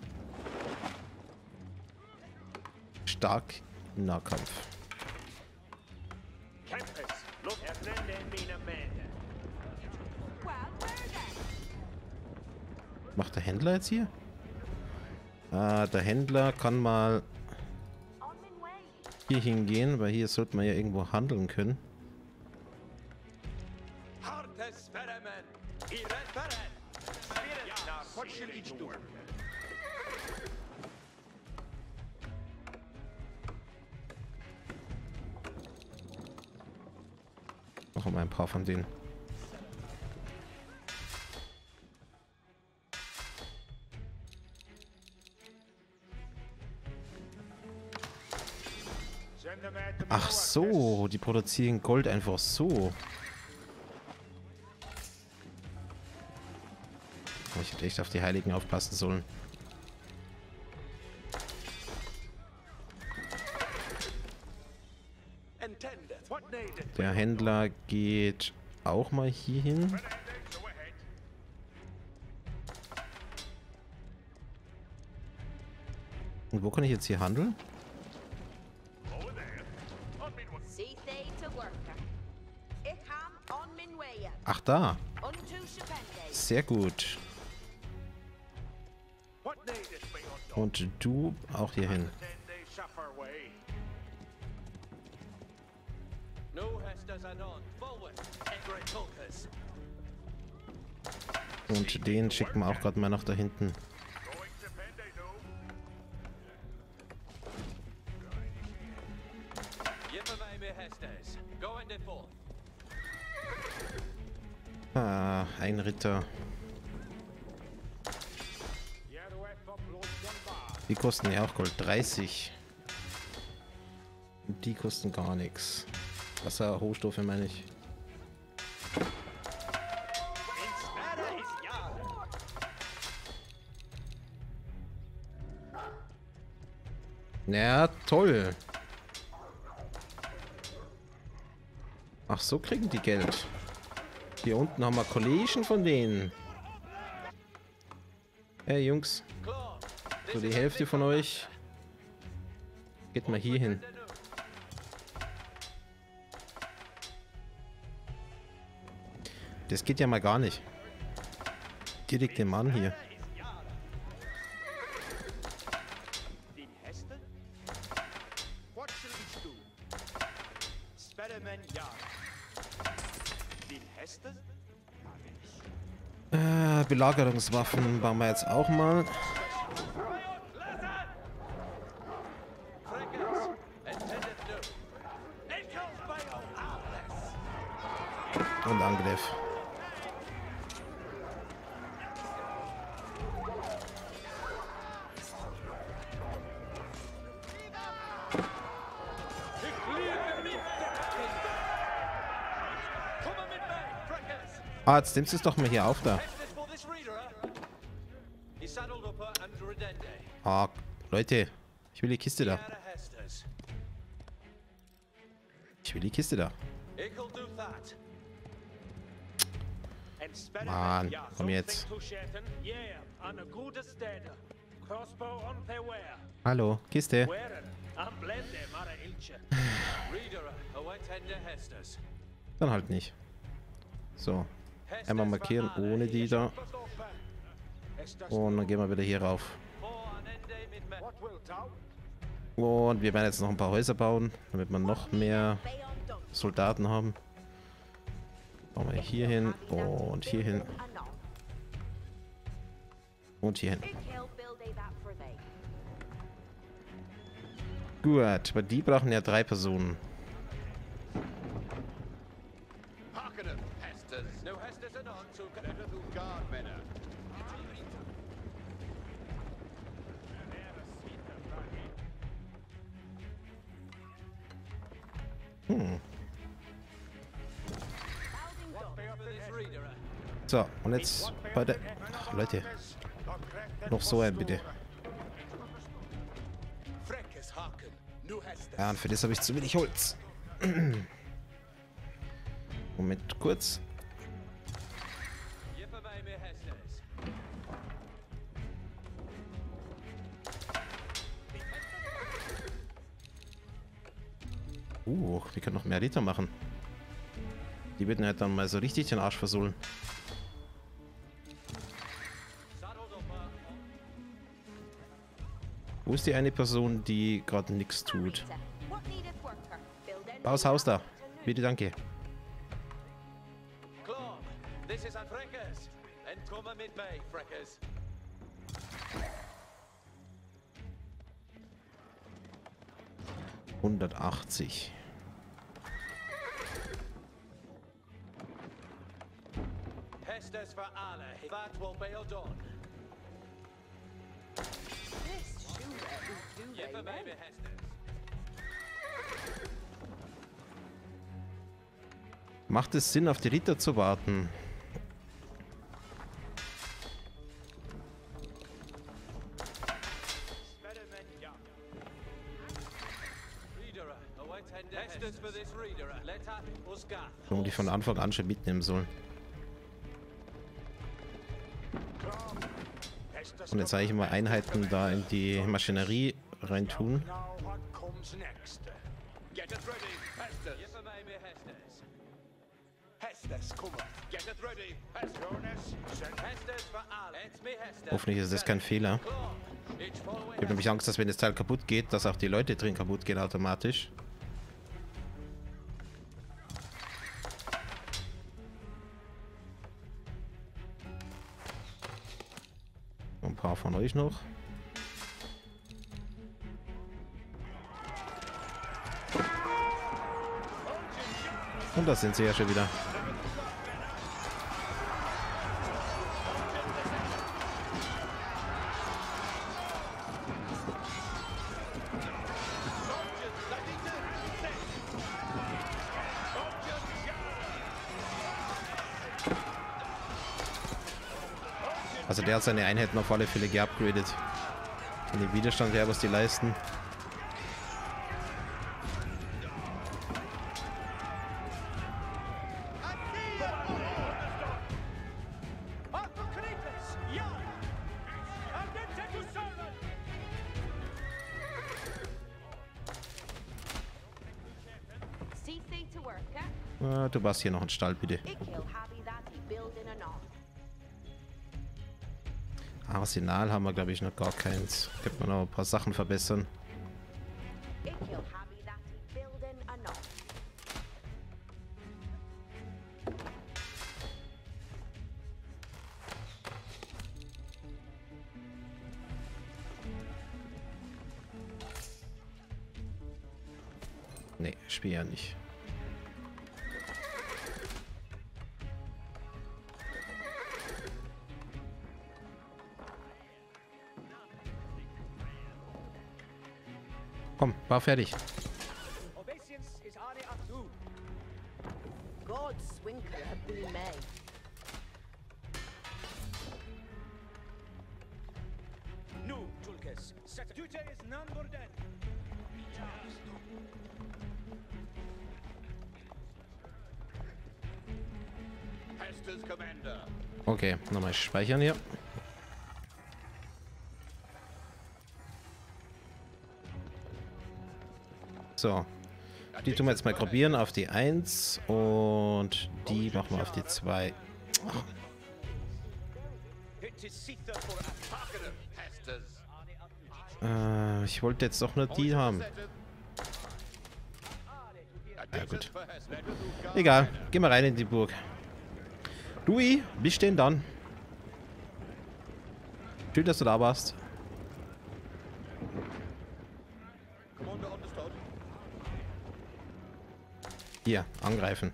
Stark im Nahkampf. Macht der Händler jetzt hier? Ah, der Händler kann mal hier hingehen, weil hier sollte man ja irgendwo handeln können. Noch mal ein paar von denen. Ach so, die produzieren Gold einfach so. Ich hätte echt auf die Heiligen aufpassen sollen. Der Händler geht auch mal hier hin. Und wo kann ich jetzt hier handeln? Ach, da. Sehr gut. Und du auch hier hin. Und den schicken wir auch gerade mal nach da hinten. Ah, ein Ritter. Die kosten ja auch Gold. 30. Und die kosten gar nichts. Wasserrohstoffe meine ich. Ja, toll. Ach, so kriegen die Geld. Hier unten haben wir Kollegen von denen. Hey Jungs. So die Hälfte von euch. Geht mal hier hin. Das geht ja mal gar nicht. Direkt den Mann hier. Belagerungswaffen bauen wir jetzt auch mal. Und Angriff. Ah, jetzt nimmst du es doch mal hier auf da. Ah, Leute, ich will die Kiste da. Ich will die Kiste da. Mann, komm jetzt. Hallo, Kiste. Dann halt nicht. So. Einmal markieren ohne die da. Und dann gehen wir wieder hier rauf. Und wir werden jetzt noch ein paar Häuser bauen, damit wir noch mehr Soldaten haben. Bauen wir hier hin und hier hin. Und hier hin. Gut, aber die brauchen ja 3 Personen. So, und jetzt bei der... Ach, Leute. Noch so ein, bitte. Ja, und für das habe ich zu wenig Holz. Moment, kurz. Wir können noch mehr Ritter machen. Die würden halt dann mal so richtig den Arsch versohlen. Wo ist die eine Person, die gerade nichts tut? Baus Haus da. Bitte, danke. ...180. Hestes für alle. That will be done. Macht es Sinn, auf die Ritter zu warten? Und die von Anfang an schon mitnehmen sollen. Und jetzt sage ich mal Einheiten da in die Maschinerie reintun. Hoffentlich ist das kein Fehler. Ich habe nämlich Angst, dass wenn das Teil kaputt geht, dass auch die Leute drin kaputt gehen automatisch. Ein paar von euch noch. Und da sind sie ja schon wieder. Also der hat seine Einheiten auf alle Fälle geupgradet. Von dem Widerstand her, was die leisten. Du warst hier noch ein Stall, bitte. Arsenal haben wir, glaube ich, noch gar keins. Könnte man noch ein paar Sachen verbessern. Nee, spiel ja nicht. Komm, war fertig. Okay, nochmal speichern hier. So, die tun wir jetzt mal probieren auf die 1 und die machen wir auf die 2. Ich wollte jetzt doch nur die haben. Ja, gut. Egal, gehen wir rein in die Burg. Louis, bis denn dann. Schön, dass du da warst. Hier, angreifen.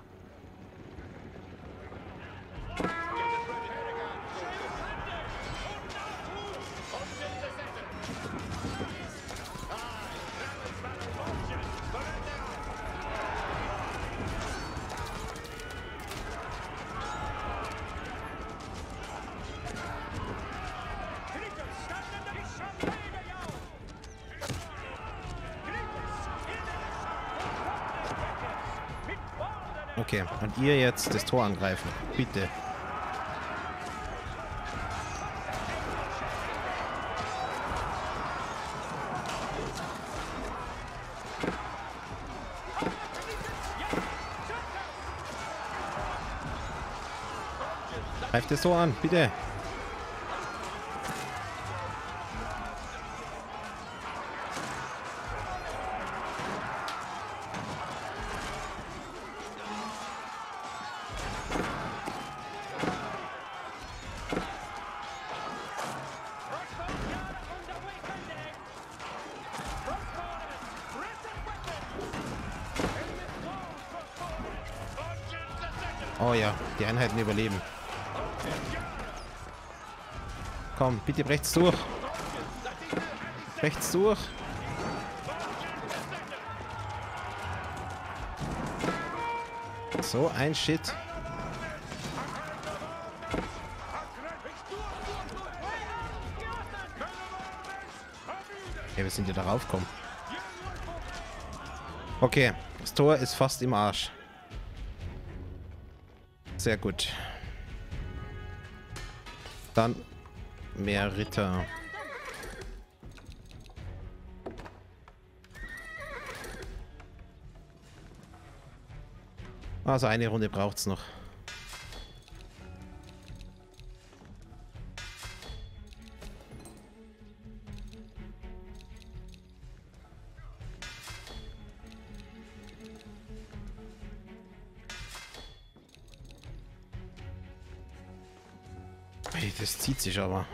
Okay, und ihr jetzt das Tor angreifen. Bitte. Greift das Tor an, bitte. Oh ja, die Einheiten überleben. Komm, bitte brecht's durch. Brecht's durch. So, ein Shit. Ja, wir sind ja darauf gekommen. Okay, das Tor ist fast im Arsch. Sehr gut. Dann mehr Ritter. Also eine Runde braucht's noch. Hey, das zieht sich aber.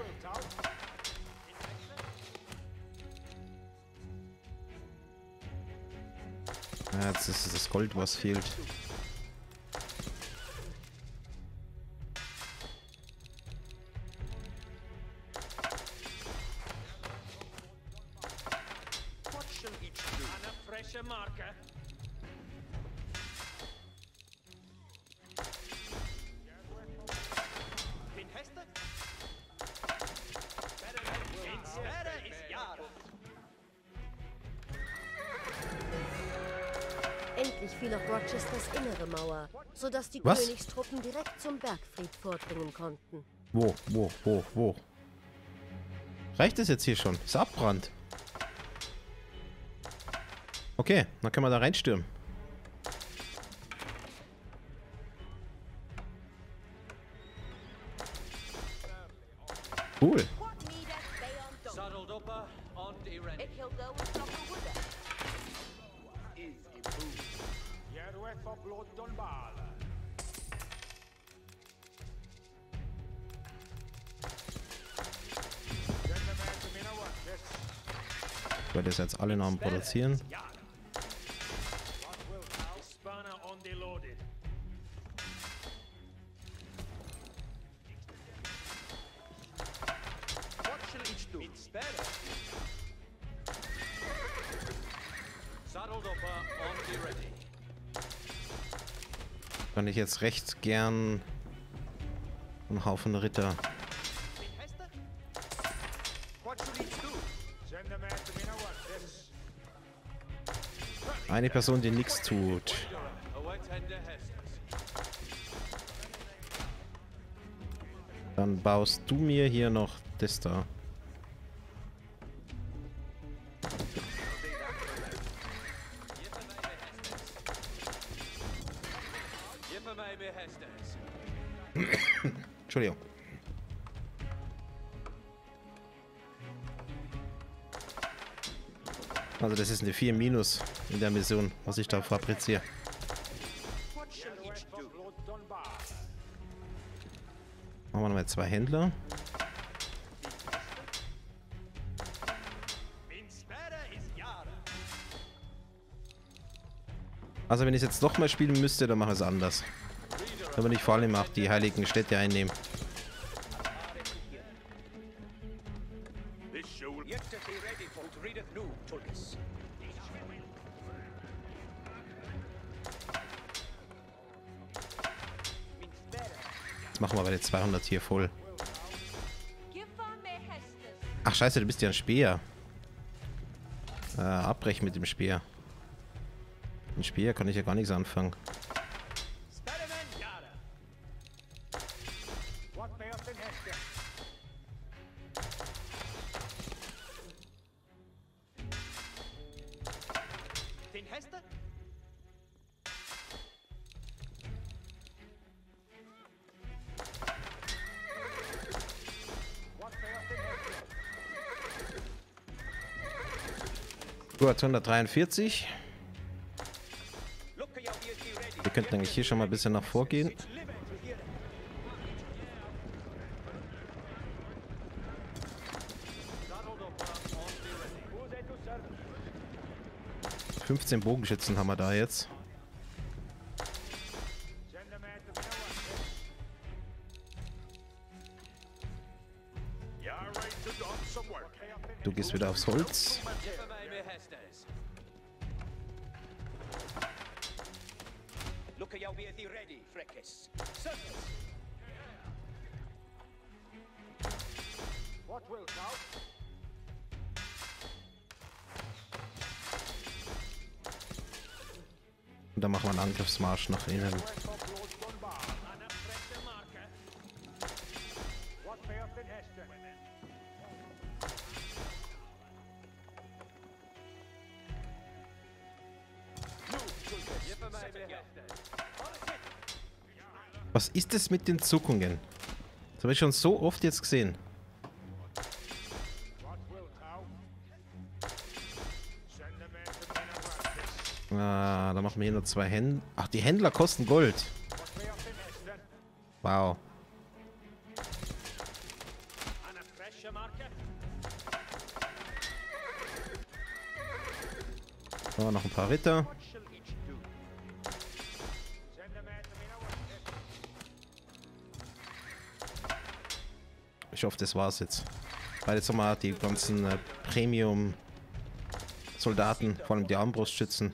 Ja, jetzt ist es das Gold, was fehlt. Endlich fiel auf Rochesters innere Mauer, sodass die Was? Königstruppen direkt zum Bergfried vordringen konnten. Wo? Reicht es jetzt hier schon? Ist abbrannt. Okay, dann können wir da reinstürmen. Cool. Ich werde das jetzt alle noch am Produzieren. Kann ich jetzt recht gern einen Haufen Ritter. Eine Person, die nichts tut. Dann baust du mir hier noch das da. Entschuldigung. Also das ist eine 4 Minus in der Mission, was ich da fabriziere. Machen wir nochmal 2 Händler. Also wenn ich es jetzt doch mal spielen müsste, dann mache ich es anders. Wenn ich vor allem auch die heiligen Städte einnehme. Jetzt machen wir aber die 200 hier voll. Ach scheiße, du bist ja ein Speer. Abbrechen mit dem Speer. Mit dem Speer kann ich ja gar nichts anfangen. Gut, 143. Wir könnten eigentlich hier schon mal ein bisschen nach vorgehen. ...15 Bogenschützen haben wir da jetzt. Du gehst wieder aufs Holz. Und dann machen wir einen Angriffsmarsch nach innen. Was ist es mit den Zuckungen? Das habe ich schon so oft jetzt gesehen. Ah, da machen wir hier nur 2 Händler. Ach, die Händler kosten Gold. Wow. So, noch ein paar Ritter. Ich hoffe, das war's jetzt. Weil jetzt nochmal die ganzen Premium-Soldaten, vor allem die Armbrustschützen.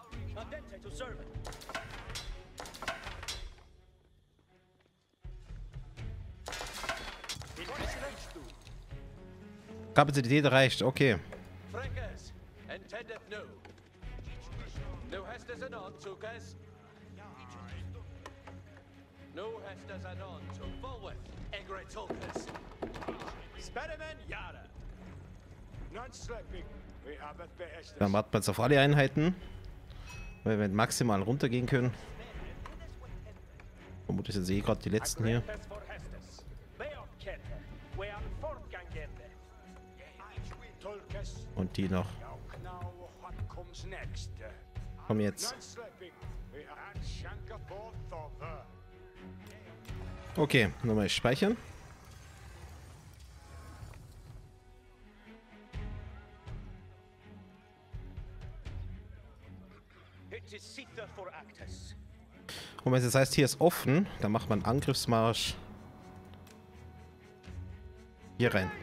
Kapazität erreicht, okay. Dann warten wir jetzt auf alle Einheiten, weil wir maximal runtergehen können. Vermutlich sind eh gerade die letzten hier. Und die noch. Komm jetzt. Okay, nochmal speichern. Und wenn es jetzt heißt, hier ist offen, dann macht man einen Angriffsmarsch hier rein.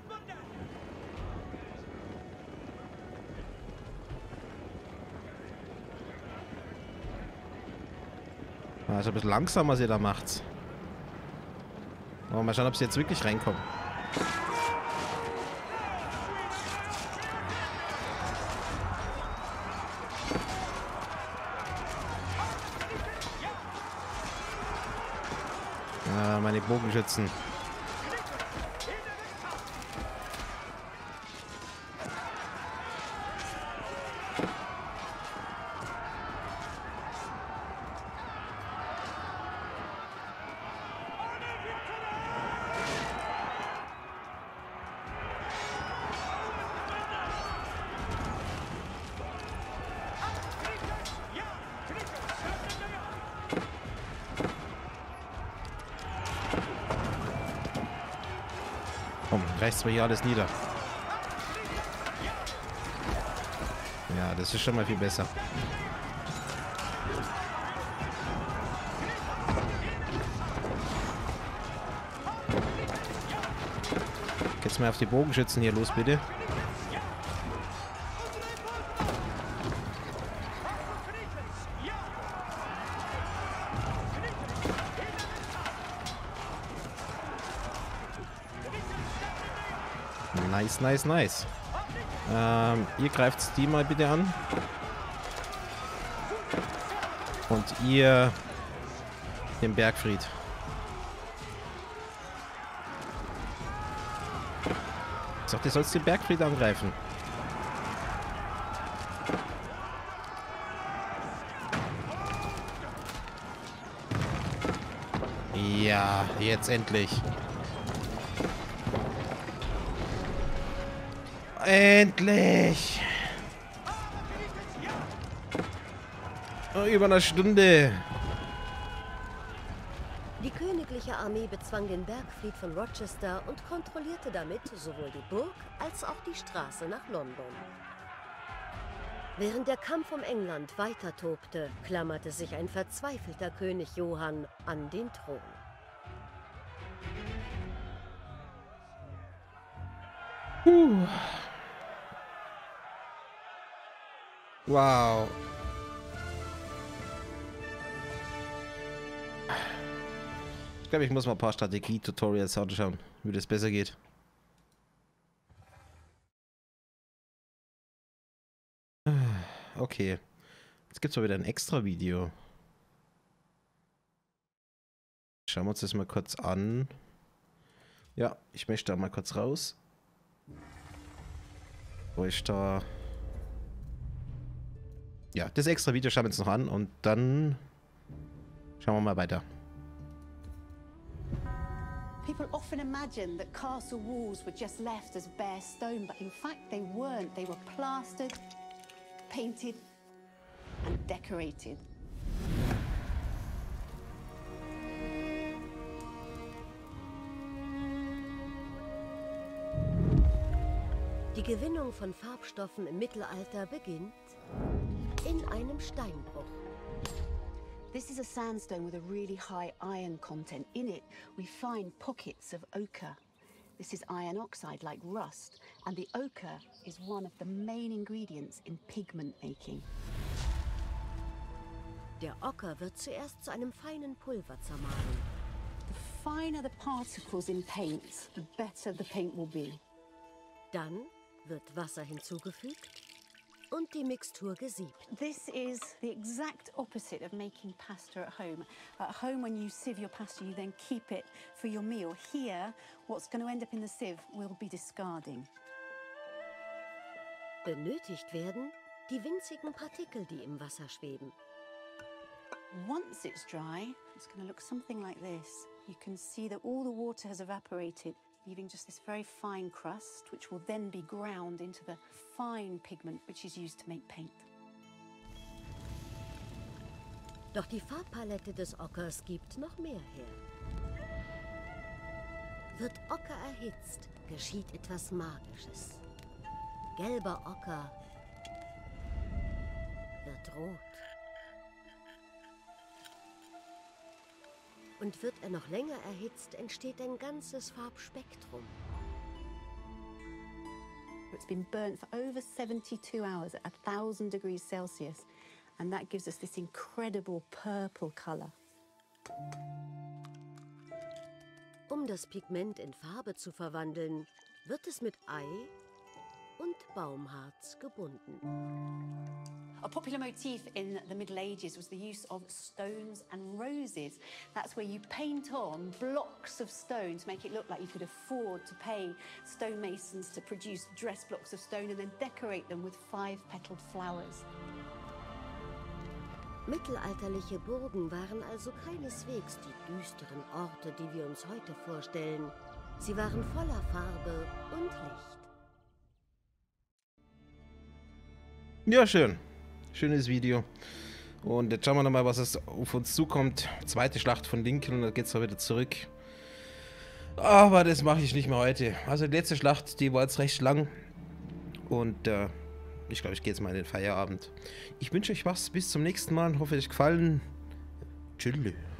Also ein bisschen langsam, was ihr da macht. Mal schauen, ob sie jetzt wirklich reinkommen. Meine Bogenschützen. reißt mir hier alles nieder. Ja, das ist schon mal viel besser. Jetzt mal auf die Bogenschützen hier los, bitte. Nice, nice, nice. Ihr greift die mal bitte an. Und ihr den Bergfried. Ich sag, du sollst den Bergfried angreifen. Ja, jetzt endlich. Endlich! Oh, über eine Stunde. Die königliche Armee bezwang den Bergfried von Rochester und kontrollierte damit sowohl die Burg als auch die Straße nach London. Während der Kampf um England weiter tobte, klammerte sich ein verzweifelter König Johann an den Thron. Wow. Ich glaube, ich muss mal ein paar Strategie-Tutorials anschauen, wie das besser geht. Okay. Jetzt gibt es mal wieder ein extra Video. Schauen wir uns das mal kurz an. Ja, ich möchte da mal kurz raus. Wo ist da... Ja, das extra Video schauen wir uns noch an und dann schauen wir mal weiter. People often imagine that castle walls were just left as bare stone, but in fact they weren't. They were plastered, painted and decorated. Die Gewinnung von Farbstoffen im Mittelalter beginnt in einem Steinbruch. This is a sandstone with a really high iron content. In it, we find pockets of ochre. This is iron oxide, like rust, and the ochre is one of the main ingredients in pigment making. Der Ocker wird zuerst zu einem feinen Pulver zermahlen. The finer the particles in paint, the better the paint will be. Dann wird Wasser hinzugefügt und die Mixtur gesiebt. This is the exact opposite of making pasta at home. At home, when you sieve your pasta, you then keep it for your meal. Here, what's going to end up in the sieve will be discarding. Benötigt werden die winzigen Partikel, die im Wasser schweben. Once it's dry, it's going to look something like this. You can see that all the water has evaporated, leaving just this very fine crust, which will then be ground into the fine pigment which is used to make paint. Doch die Farbpalette des Ockers gibt noch mehr her. Wird Ocker erhitzt, geschieht etwas Magisches. Gelber Ocker wird rot. Und wird er noch länger erhitzt, entsteht ein ganzes Farbspektrum. It's been burnt for over 72 hours at 1000 degrees Celsius, and that gives us this incredible purple color. Um das Pigment in Farbe zu verwandeln, wird es mit Ei und Baumharz gebunden. A popular motif in the Middle Ages was the use of stones and roses. That's where you paint on blocks of stone to make it look like you could afford to pay stonemasons to produce dress blocks of stone and then decorate them with 5-petaled flowers. Mittelalterliche Burgen waren also keineswegs die düsteren Orte, die wir uns heute vorstellen. Sie waren voller Farbe und Licht. Ja, schön. Schönes Video. Und jetzt schauen wir nochmal, was es auf uns zukommt. Zweite Schlacht von Lincoln, da geht es mal wieder zurück. Aber das mache ich nicht mehr heute. Also die letzte Schlacht, die war jetzt recht lang. Und ich glaube, ich gehe jetzt mal in den Feierabend. Ich wünsche euch was. Bis zum nächsten Mal. Hoffe, euch gefallen. Tschüss.